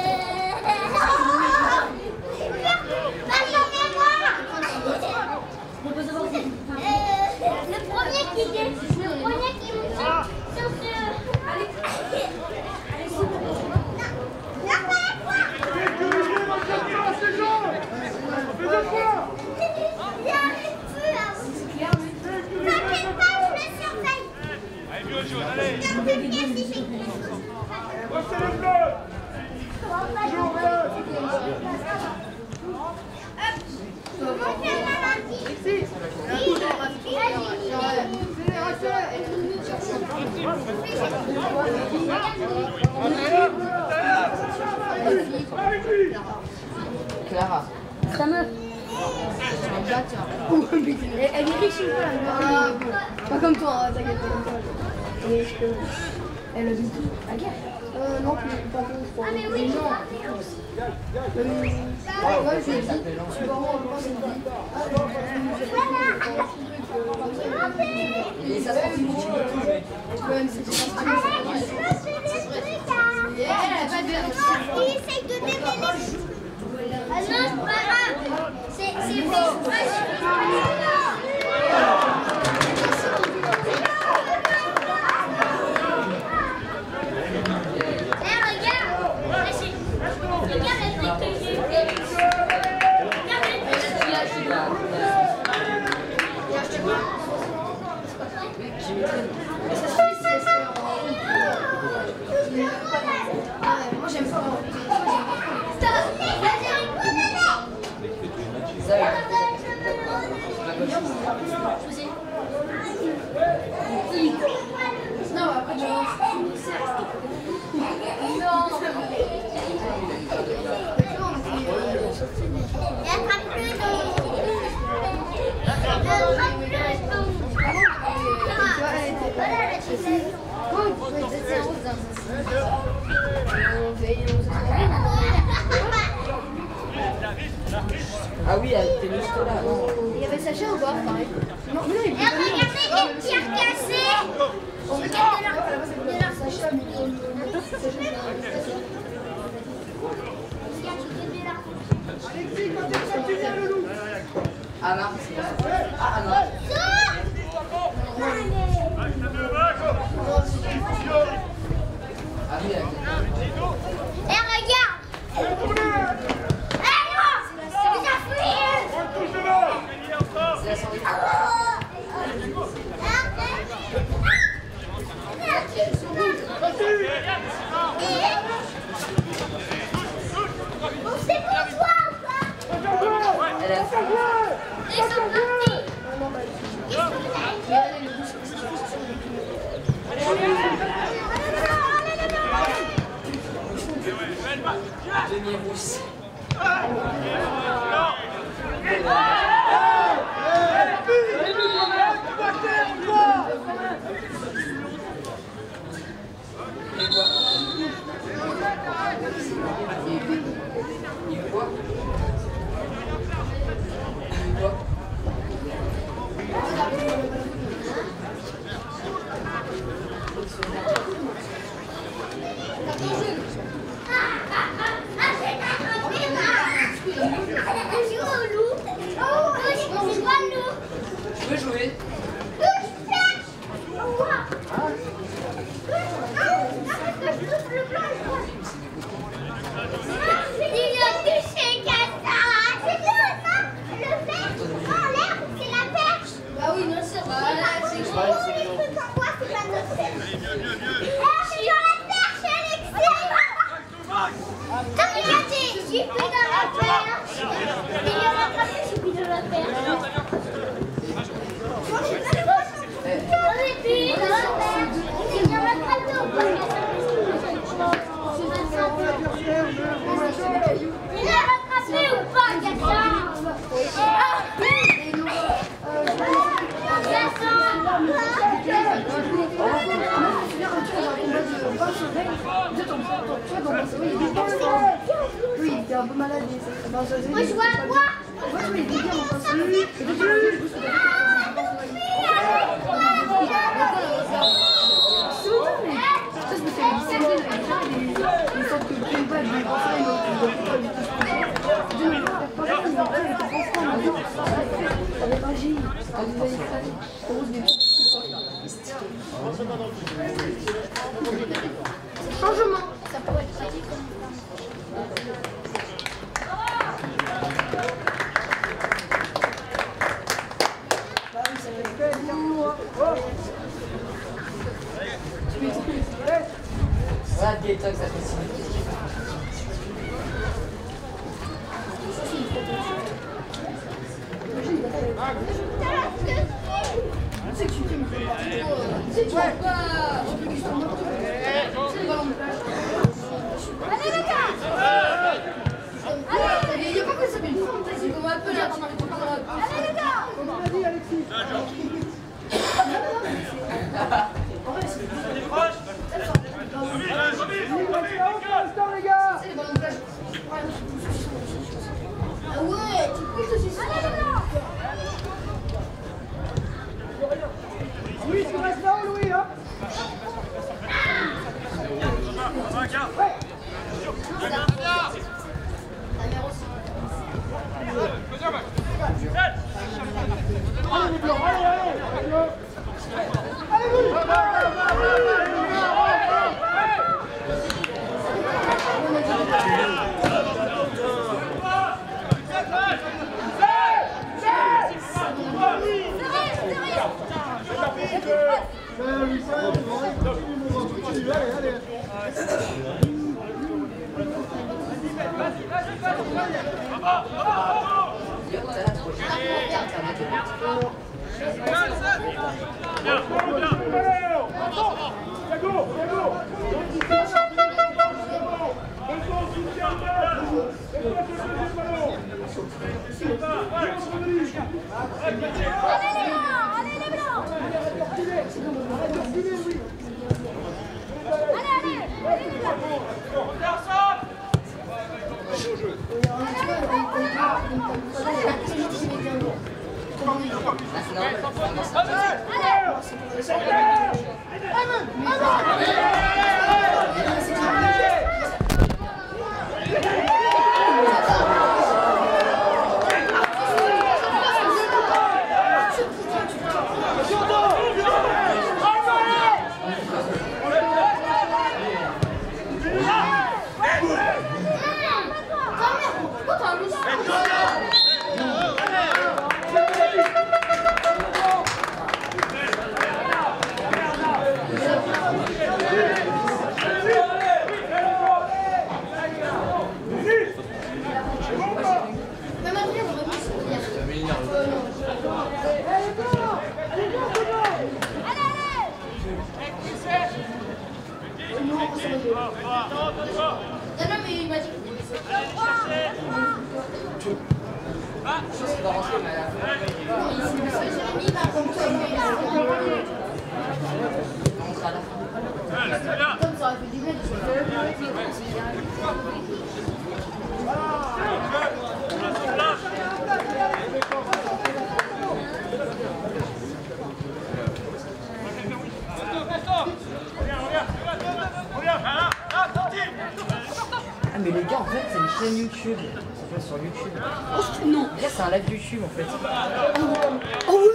Le premier qui est, le premier qui monte sur ce. Allez, allez, non, non, pas la fois. Sécurisez votre caméra, ces gens. Fais deux fois. J'arrive plus à vous. T'inquiète pas, je me surveille. Allez, bio jaune, allez. Regardez bien si j'ai quelque chose. Restez les bleus. Toujours bleu. Montez la maladie. Oui, Avec lui. Clara. Ta meuf. Elle elle est riche, une fois, pas comme toi, hein, t'inquiète pas comme toi. Elle est riche, euh, elle habite à Guerre. Euh, non, plus, pas plus, je crois. Ah, mais oui, Non. Euh, ouais, je l'ai dit. Je suis vraiment en France, je l'ai dit. Ah, bon, je sais pas, Et ça se passe où? ouais, mais c'est pas Alex, je veux des trucs, hein. Elle a pas de verre. Il essaye de démêler. Ah non, c'est pas grave. C'est c'est bon. Eh, regarde. Regarde le truc que j'ai fait. Regarde le truc. Moi, j'aime pas. Non, après, tu vois. Non. Ah oui, t'es juste là. Il y avait Sacha au bord, pareil. Non, mais non, il Et regardez les pierres cassées. Regardez Sacha, mais Alexis, quand tu viens, le loup. Anna. Ah, Anna. Ah oui, avec Et regarde. Eh moi, vous affouillez. On touche de bord. c'est la santé. C'est pour toi ou pas? Elle a Ils sont partis. Ils sont demi-rousse. Et quoi? Il quoi? Quoi? Je veux jouer. Bah oui, non, c'est bah là, c'est tous les trucs en bois, c'est pas notre perche. Eh, c'est dans la perche, Alexis. T'as regardé, j'ai pris dans la perche. Il y a rattrapé, j'ai pris dans la perche. On est pris dans la perche. Il y a rattrapé ou pas? Il a rattrapé ou pas, quelqu'un? oui, il était un peu malade. Moi, je vois à quoi? Moi, je voulais dire, on passe lui. Et puis, Changement, ça pourrait être pratique. Regarde Gaëtan que ça fait signer. c'est que tu fais, mais c'est pas trop. Tu sais, tu vois pas. Je veux que je te montre. C'est le ballon de plage. Allez les gars! Il n'y a pas que ça, mais une fantaisie comme un peu là. Allez les gars! Comme on a dit, Alexis. En vrai, c'est Instant, les gars. les ballons de plage. Ah ouais, tu pousses dessus. Allez les gars! Louis, tu restes là, Louis, hein. Allez, les blancs, allez, allez. Allez, Louis. Allez, allez! Ah mais les gars en fait c'est une chaîne YouTube, ça fait sur YouTube. Oh non, les gars c'est un live YouTube en fait. Oh oui.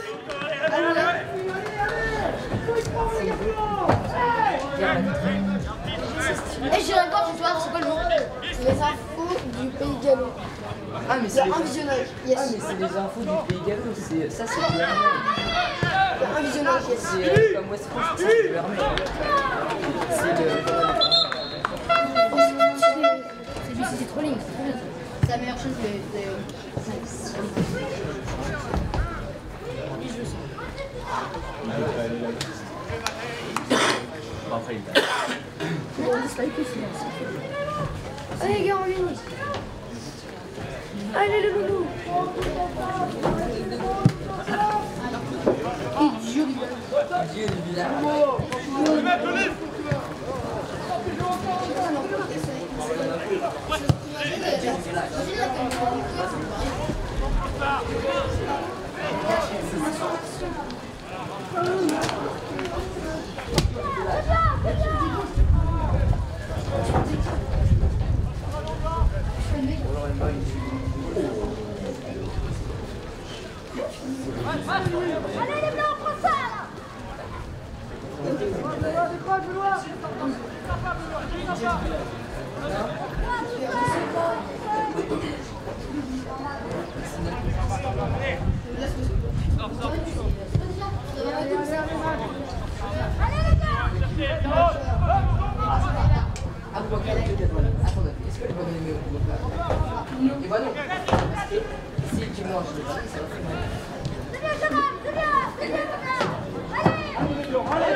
Et j'ai encore ce soir, c'est quoi le nom? Les infos du Pays Gallo. Ah mais c'est un visionnage. Yes. Ah mais c'est les infos du Pays Gallo, c'est ça c'est du Hermel. Un visionnage, yes. C'est euh, comme West France, c'est du Hermel. C'est le C'est trop ligne, c'est trop bien. C'est la meilleure chose que j'ai. Après, il Allez les gars, on ligne. Allez le loulou. Dieu du village. Allez les blancs, prends ça là. Ah, vous pouvez regarder peut-être, voilà. Attendez, est-ce que je peux donner mes mots? Et bah non. Si tu manges, je vais pas, ça va faire mal. C'est bien, Gérard, c'est bien, c'est bien, c'est bien. Allez.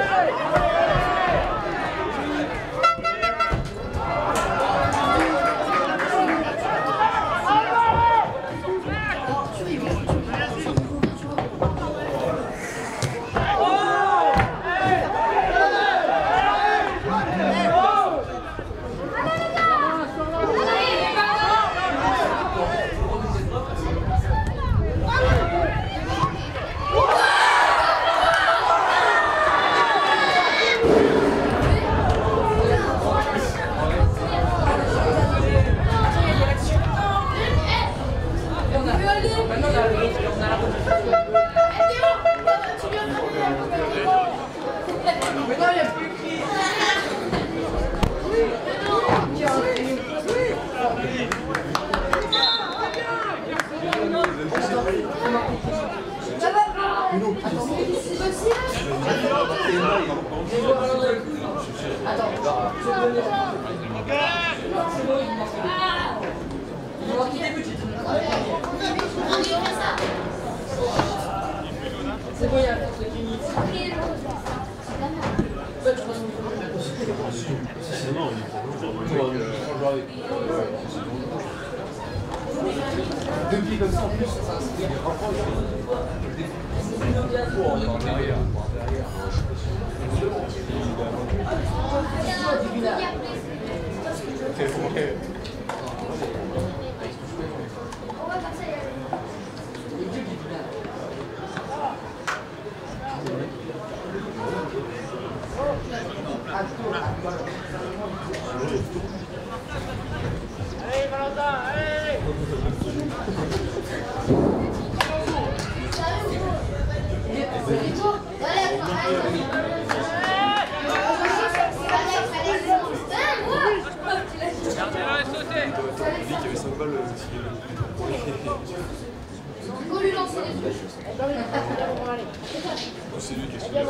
C'est bon, il y a un truc qui deux pieds comme ça en plus, ça c'est franchement On va passer. C'est lui qui est sur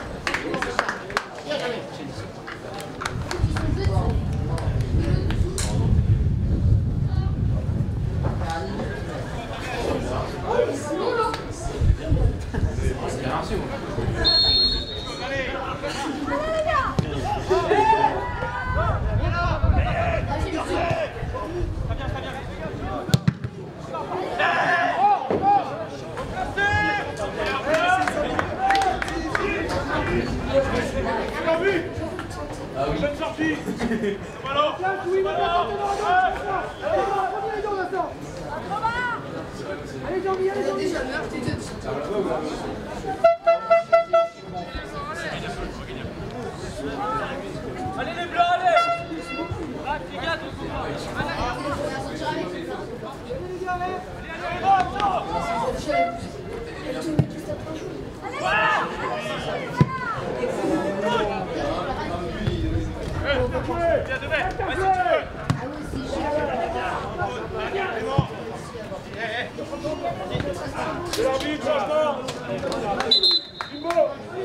Bonne sortie. Voilà. Allez, Jean-Mi, allez, Jean-Mi. Allez les blancs, allez. Ah, les gars, Viens de mettre, vas-y, tu veux. C'est l'arbitre, changement. Jumbo.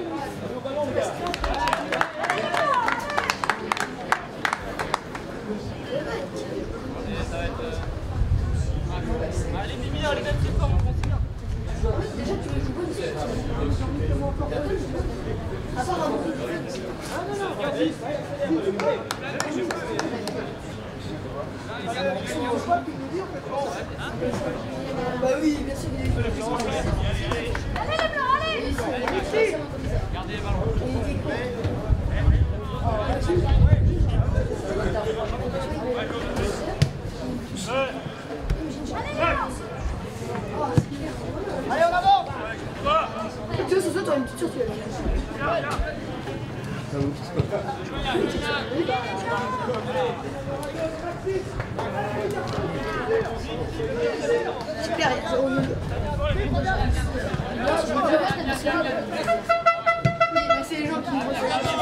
allez Mimi, on les mêmes types comme on considère. Déjà, tu veux jouer à part un bon. Ah non, non. Bah oui, bien sûr. Allez les blancs, allez. Gardez les ballons. Allez, en avant. Tu vois, ce soir, tu as une petite surprise. Super, zéro nul. Mais c'est les gens qui me reçoivent.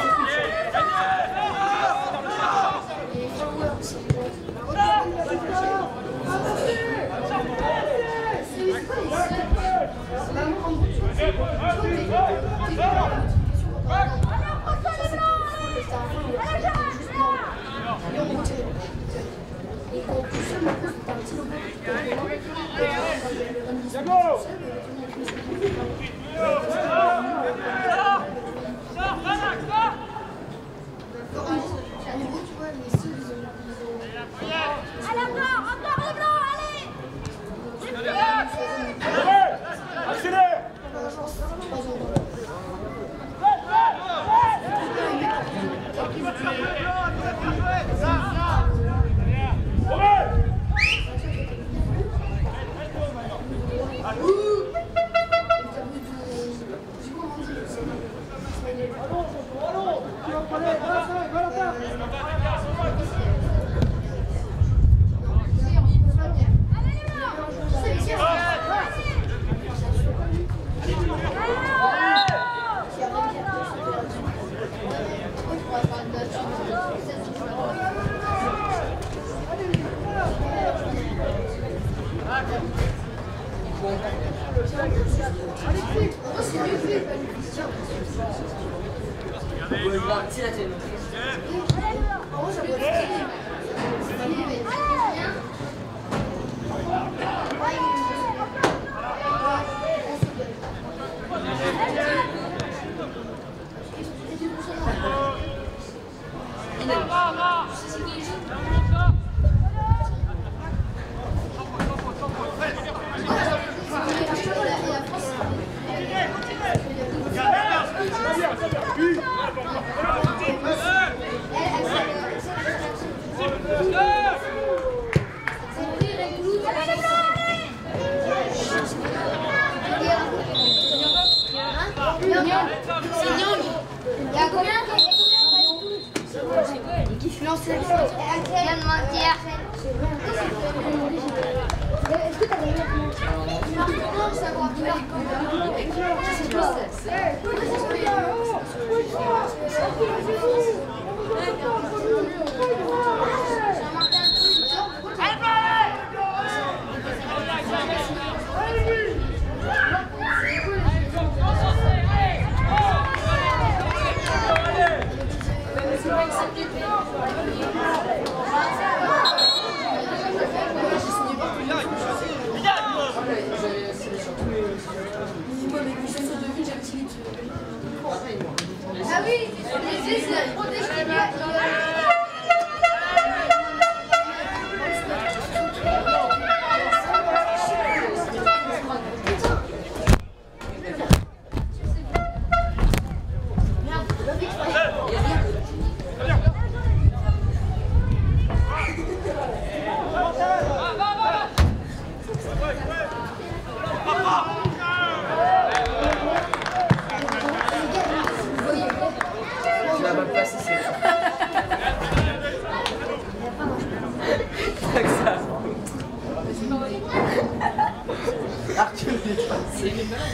Arthur, il est passé.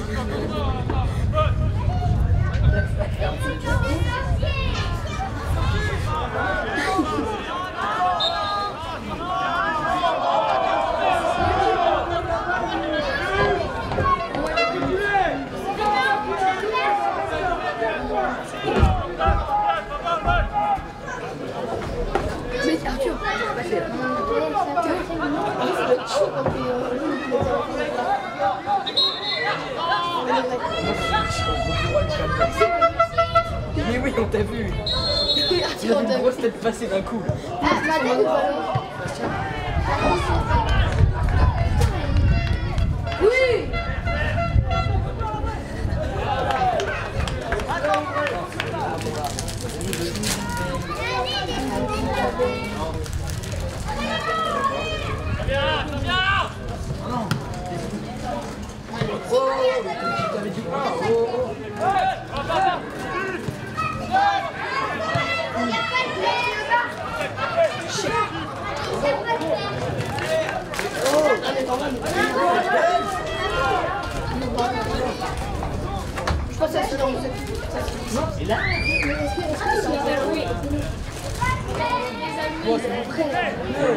Mais oui, on t'a vu. Tu as vu une grosse tête passer d'un coup. Ah, ma tête ou pas? Oui. Je pense que c'est dans le Et là bon, c'est mon frère.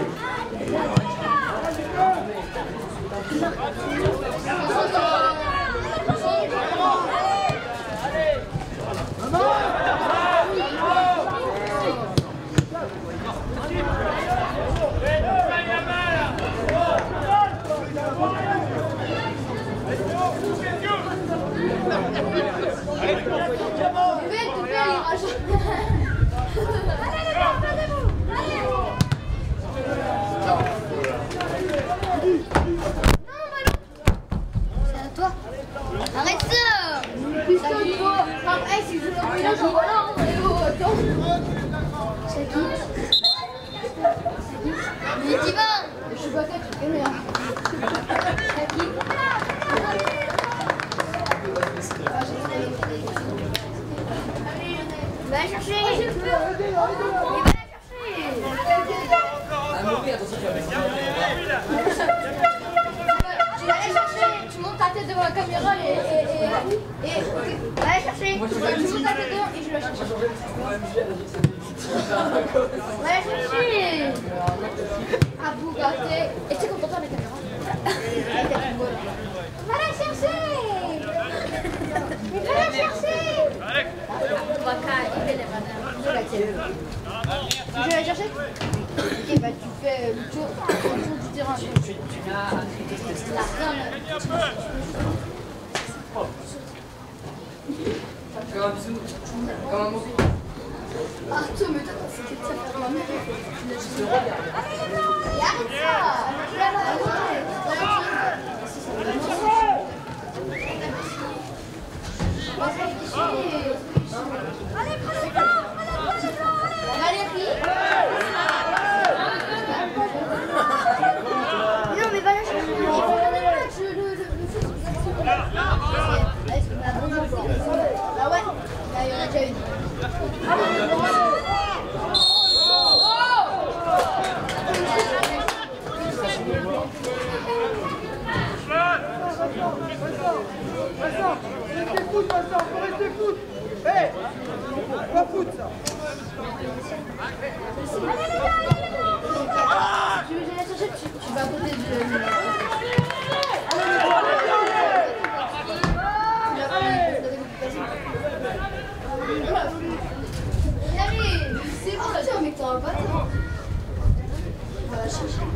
Arrête ça! Putain, il faut... Ah, hey, si je veux l'envoyer là, j'envoie là, hein, et oh, attends! C'est qui? Mais qui va? Je suis pas quatre, tu connais, hein. C'est qui? Va la chercher! Il va la chercher! Ah, mourir, attention, tu vas mettre ça. Tu vas aller chercher, tu montes ta tête devant la caméra et... et, et, et va aller chercher, tu montes ta tête devant et je la cherche. Va aller chercher. Ah, Bougaté. Et tu sais qu'on t'entend les caméras. Va la chercher. Mais va la chercher. On va caler les bananes. Je la tiens. Tu veux la chercher? Ok, bah tu fais le tour, le tour du terrain. Tu l'as La reine. Comme un bisou. Comme un morceau. Ah, toi, mais toi, c'est que ça fait ma mère. Je te regarde. Et arrête ça. Là, là, allez, prenez le temps. Valérie. Non, mais va la chercher. Il faut regarder le match. Le, le, le foot. Est-ce que la bonne chose? Ah ouais. Là, il y en a déjà une. Vincent, restez foot, Vincent, faut rester foot. Hé, pas foot ça. Tu veux que j'aille la chercher? Tu, tu vas à côté de... Allez, c'est bon, tiens, mais t'en vas pas, toi. On va la chercher.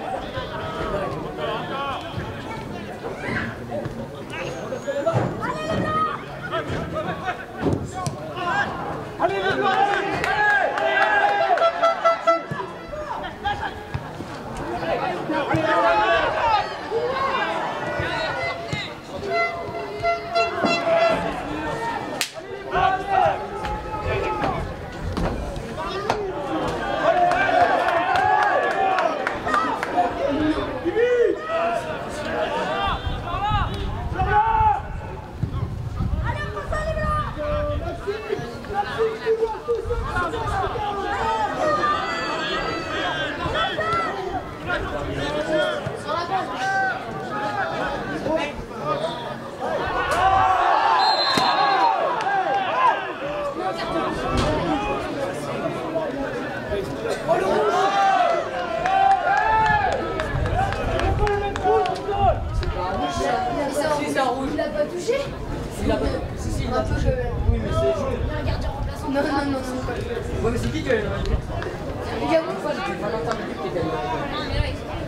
Allez, touché? Il a pas. Si, si, il a touché. Oui, mais c'est. Un gardien remplaçant. Non, non, non, non. Ouais, mais c'est qui qui a eu le Les gars, bon, C'est Valentin Méduc qui a eu le Non, mais là, ils sont.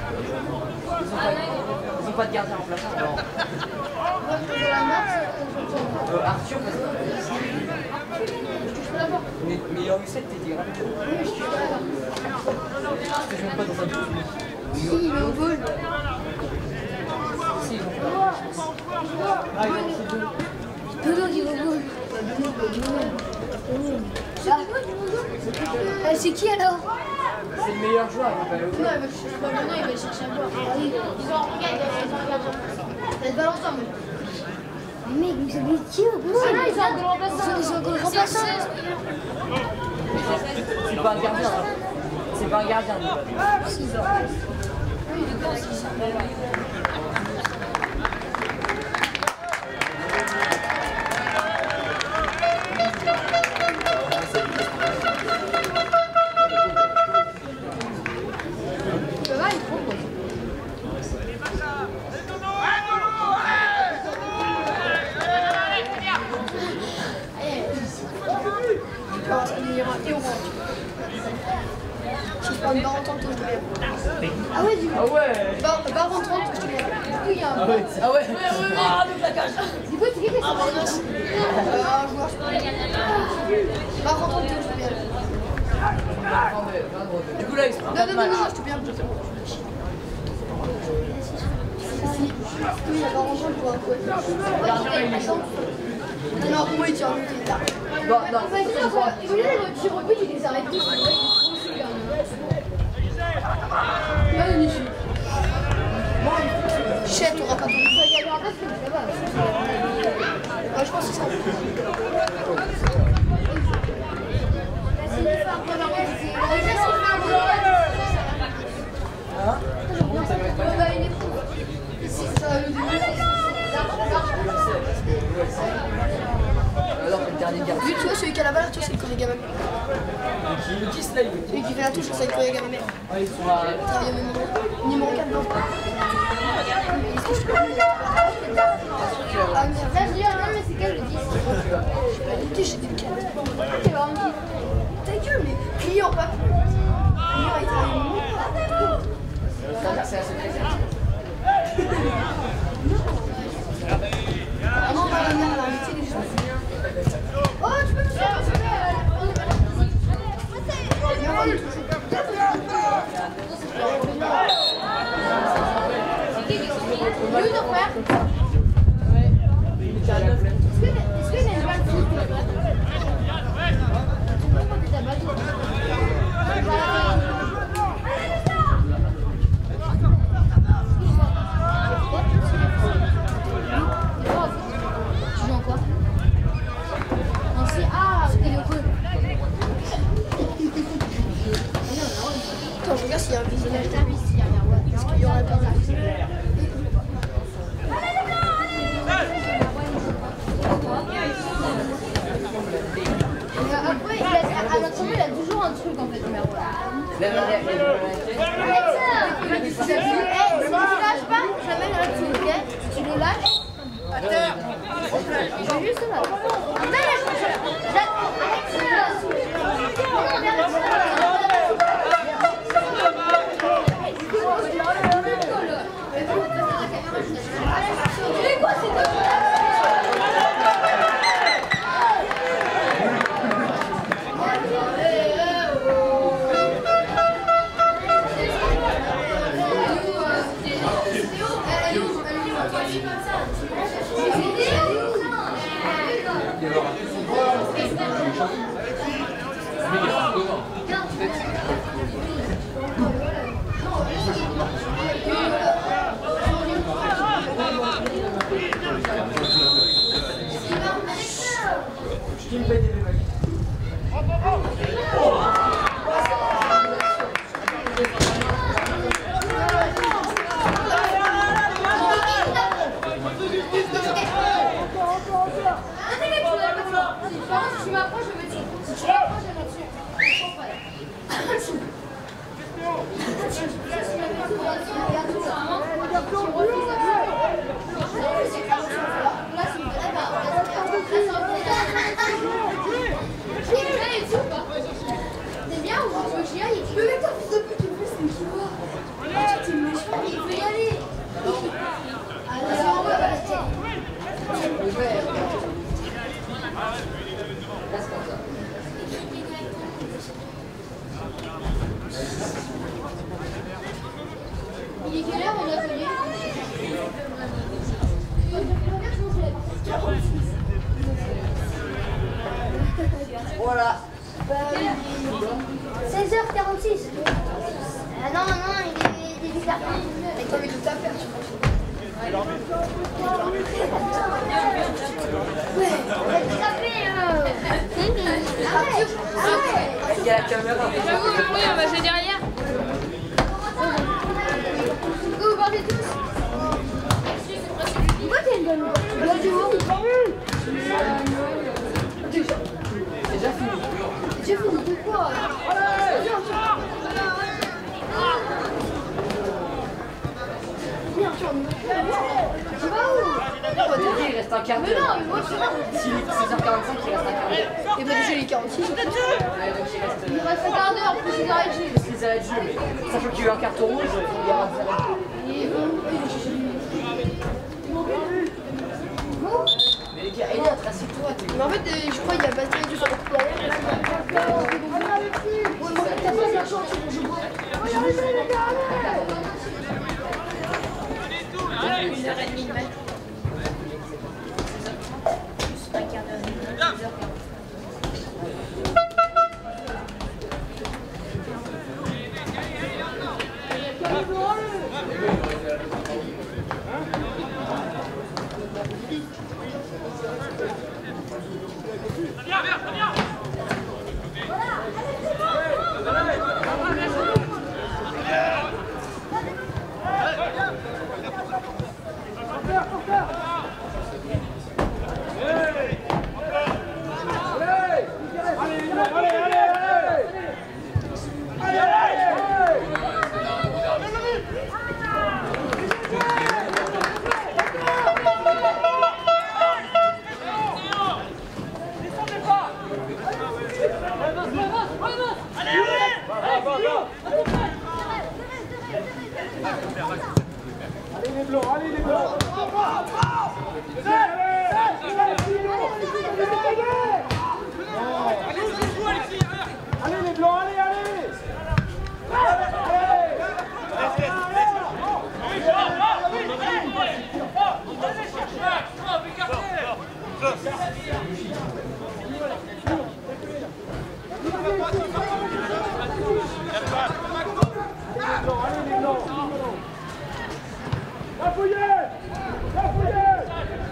Ils ont pas de gardien remplaçant. Non. de la marque. Euh, Arthur, parce que. Mais, mais il a eu sept, t'es dit. Oui, je suis pas là. Je te joue pas dans un but. Si, il est au goal. Si, ils ont fait. Ah, il a lancé deux. Deux qui vont au goal. Ah, c'est qui alors? C'est le meilleur joueur, il va aller au Non, il va chercher pas maintenant, il va chercher un joueur. Ils ont regarde, ils ont regardé. C'est Valentin, mais. Mais mec, vous savez qui au goal? Ah non, ils ont un goal remplaçant. Ils ont un goal remplaçant. C'est pas un gardien. Hein. C'est pas un gardien. Si. Ah ouais, du coup. Ah ouais. Bah, bah, avant trente, je te mets. Du coup, il y a un. Ah ouais. Ah ouais. Ah, donc la cage. Du coup, c'est qui qui est sorti? Euh, un joueur, je peux pas. Bah, avant trente, je te mets. Du coup là il se prend Non, quatre non, non, matchs. non, je te mets un peu. Oui, il y a pas grand-chose pour un coup. Non, non, moi, il tient un but, il est tard. Non, non. En fait, c'est quoi? Vous voyez, le tir au but, il les arrête tous. Là, il est ici. Chet, t'auras pas ton. Il y a le rappel, c'est là-bas. Ouais, je pense que c'est ça. Hein? Alors c'est le dernier gardien. Lui, tu vois, celui qui a la balle, tu vois, c'est le collègue à ma mère. Qui le qui Slade? Celui qui fait la touche, c'est le collègue à ma mère. Ah ils sont à. Travaille au même endroit. Numéro quatre, non. Ah merde. Là, je dis, ah non, mais c'est quel le dix? Je sais pas, j'ai des T'es vraiment dit. Ta gueule, mais client, pas plus. Client, il travaille au même endroit. C'est assez plaisir. Ah non, pas la mère, elle a invité les gens. Oh, tu peux me faire un Oui, ton frère. Il est à neuf. Est-ce que est-ce que t'as une balle de foot? Tu peux porter ta balle? Tu joues en quoi? En C. Ah, il est au goal. Attends, je regarde s'il y a un visionnage. T'as vu s'il y a rien, ouais. Est-ce qu'il y aurait pas un Après, il a, à l'entraînement, il a toujours un truc en fait, numéro là. Lève la lèvre. Eh, si tu lâches pas, je l'amène à la petite, ok? Si tu le lâches, je vais juste là. Non, lâche pas, c'est quoi, c'est quoi? Qui me paye des mecs? Si tu m'approches, je vais mettre sur. Si tu m'approches, je vais mettre sur. Je comprends pas. Voilà. seize heures quarante-six. Ah non, non, il est dix-huit heures. Et t'avais tout à faire, tu vois. Ouais, on a tout à fait. Arrête, arrête. Il y a la caméra. Oui, oui, on va se derrière. Vous partez tous. Pourquoi t'as une bonne voix? Il y a du monde. Déjà fini. J'ai fini de quoi? Viens, tu vas me tu vas où? Il reste un quart Mais d'heure. non, mais moi je sais pas. six heures quarante-cinq, il reste un quart d'heure. Et bah déjà les quarante-six. Ouais, donc il reste Il me reste un quart d'heure plus les arrêts de jeu. six arrêts de jeu, mais sachant qu'il y a eu un carton rouge, il y aura des arrêts de jeu. Mais les gars, Elliot, rassieds-toi. Mais en fait, euh, je crois qu'il y a pas de du sur le plan. Ouais, moi t'as pas d'argent, tu veux jouer. Regardez les gars, allez. Une heure et demie de match. Un quart d'heure. deux heures quarante. Viens, viens, viens. Allez les blancs, allez les blancs. Allez les blancs, allez, allez. Allez les blancs. La fouillette! La fouillette!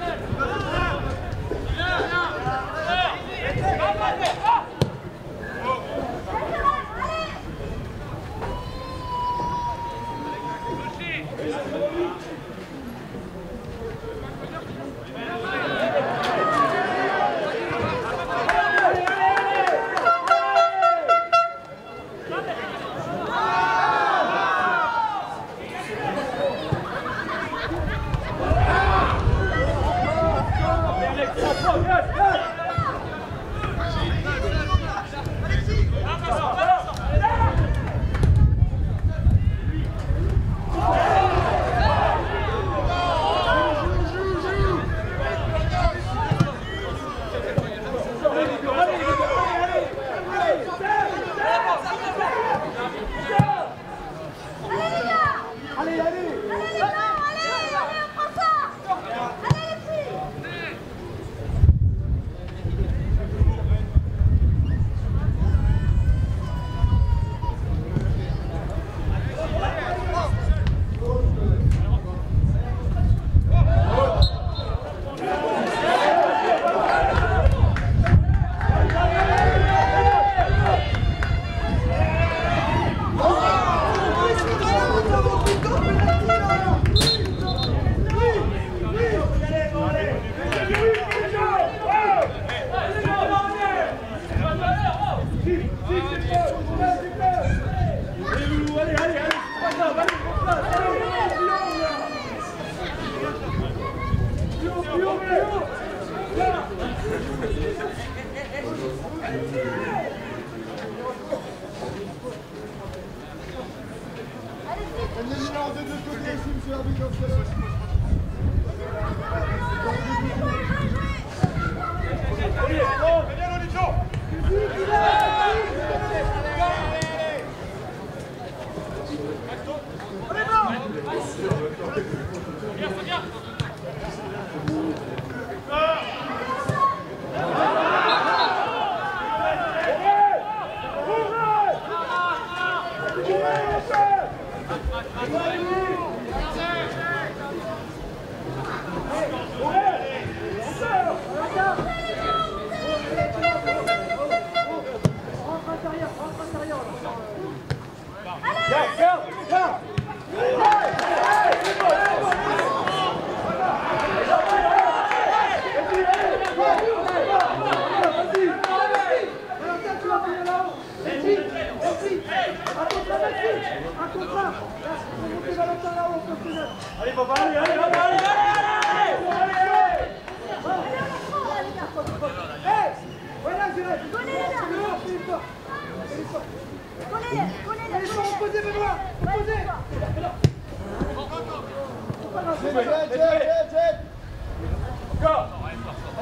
Allez, allez!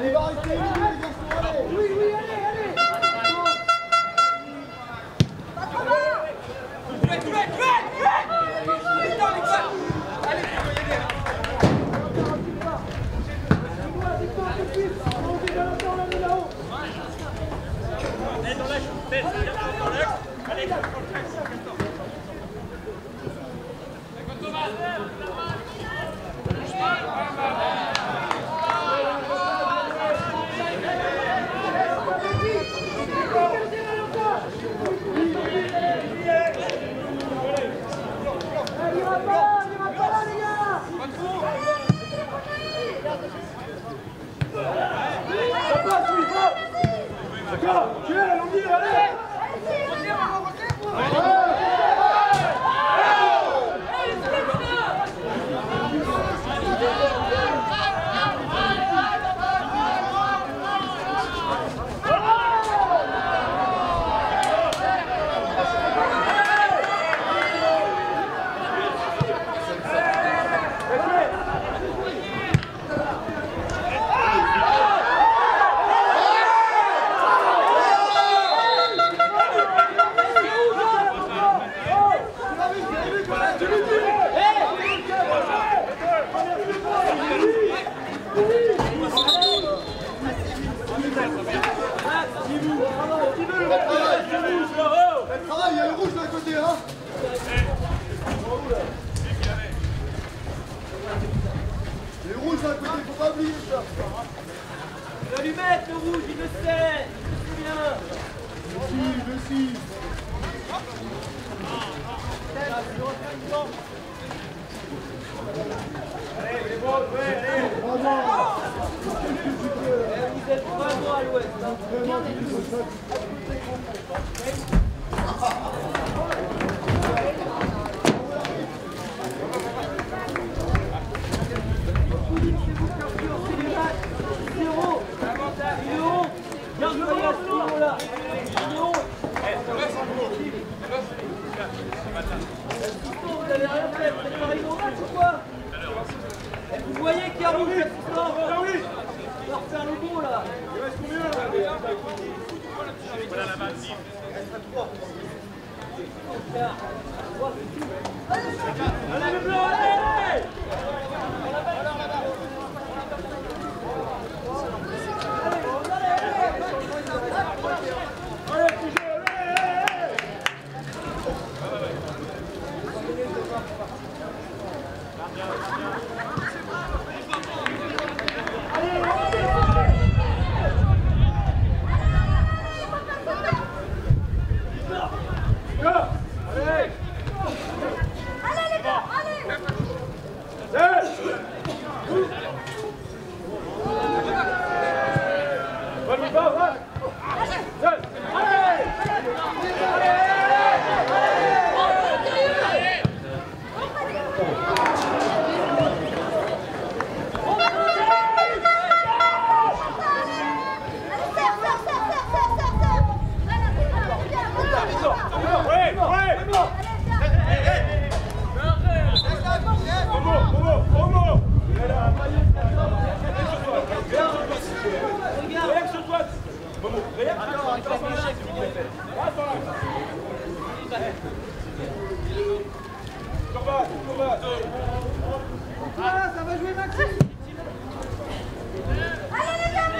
Allez, va rester les garçons, allez. Oui, oui, allez, allez. Pas trop bas. Tu es, tu es, tu es, tu es. Putain, les gars. Allez, tu peux y aller. Victoire, victoire, tout de suite. On fait de l'entendre, on est là-haut. Allez, dans l'axe, tête, dans l'axe. Allez, dans l'axe. Tu es là, Landy, allez! Il y a le rouge d'un côté, hein. Il y a le rouge d'un côté, faut pas oublier ça. Il va lui mettre le rouge, il le sait. C'est bien. Merci, merci. Allez, c'est bon, allez, allez. Vous êtes vraiment à l'ouest. Vous avez rien fait, vous êtes pareil au match ou quoi? Vous voyez qu'il y a rouge, il va refaire le beau là. Il reste combien là? Voilà la main. Il reste trois. Allez le blanc, allez! Ah, ça va jouer Maxime. Allez les gars,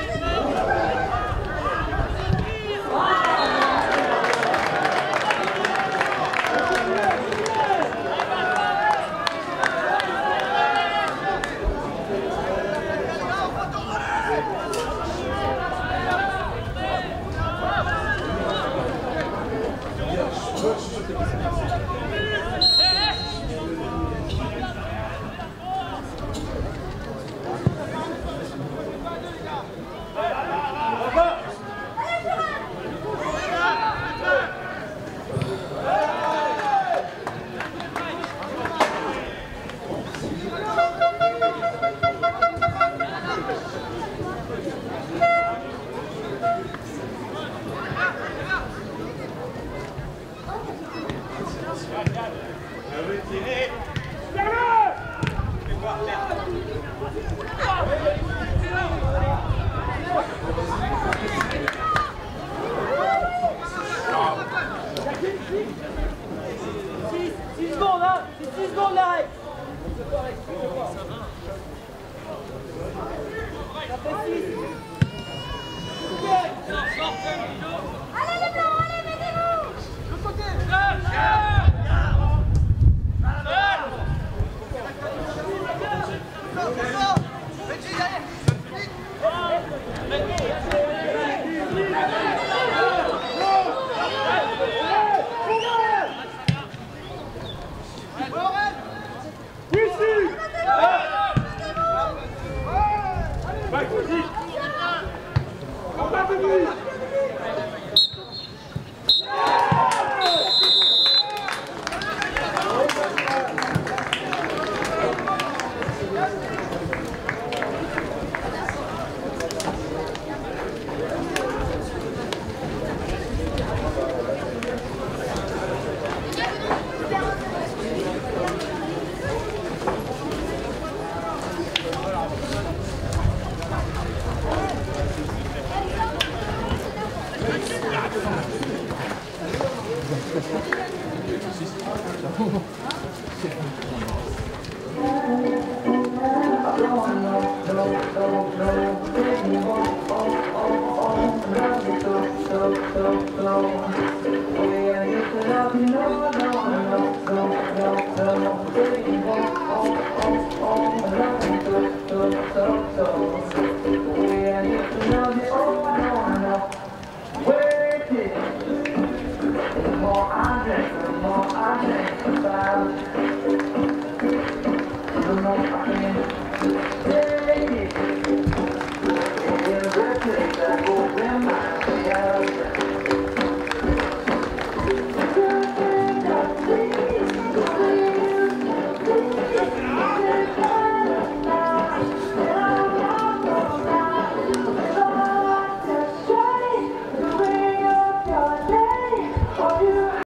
That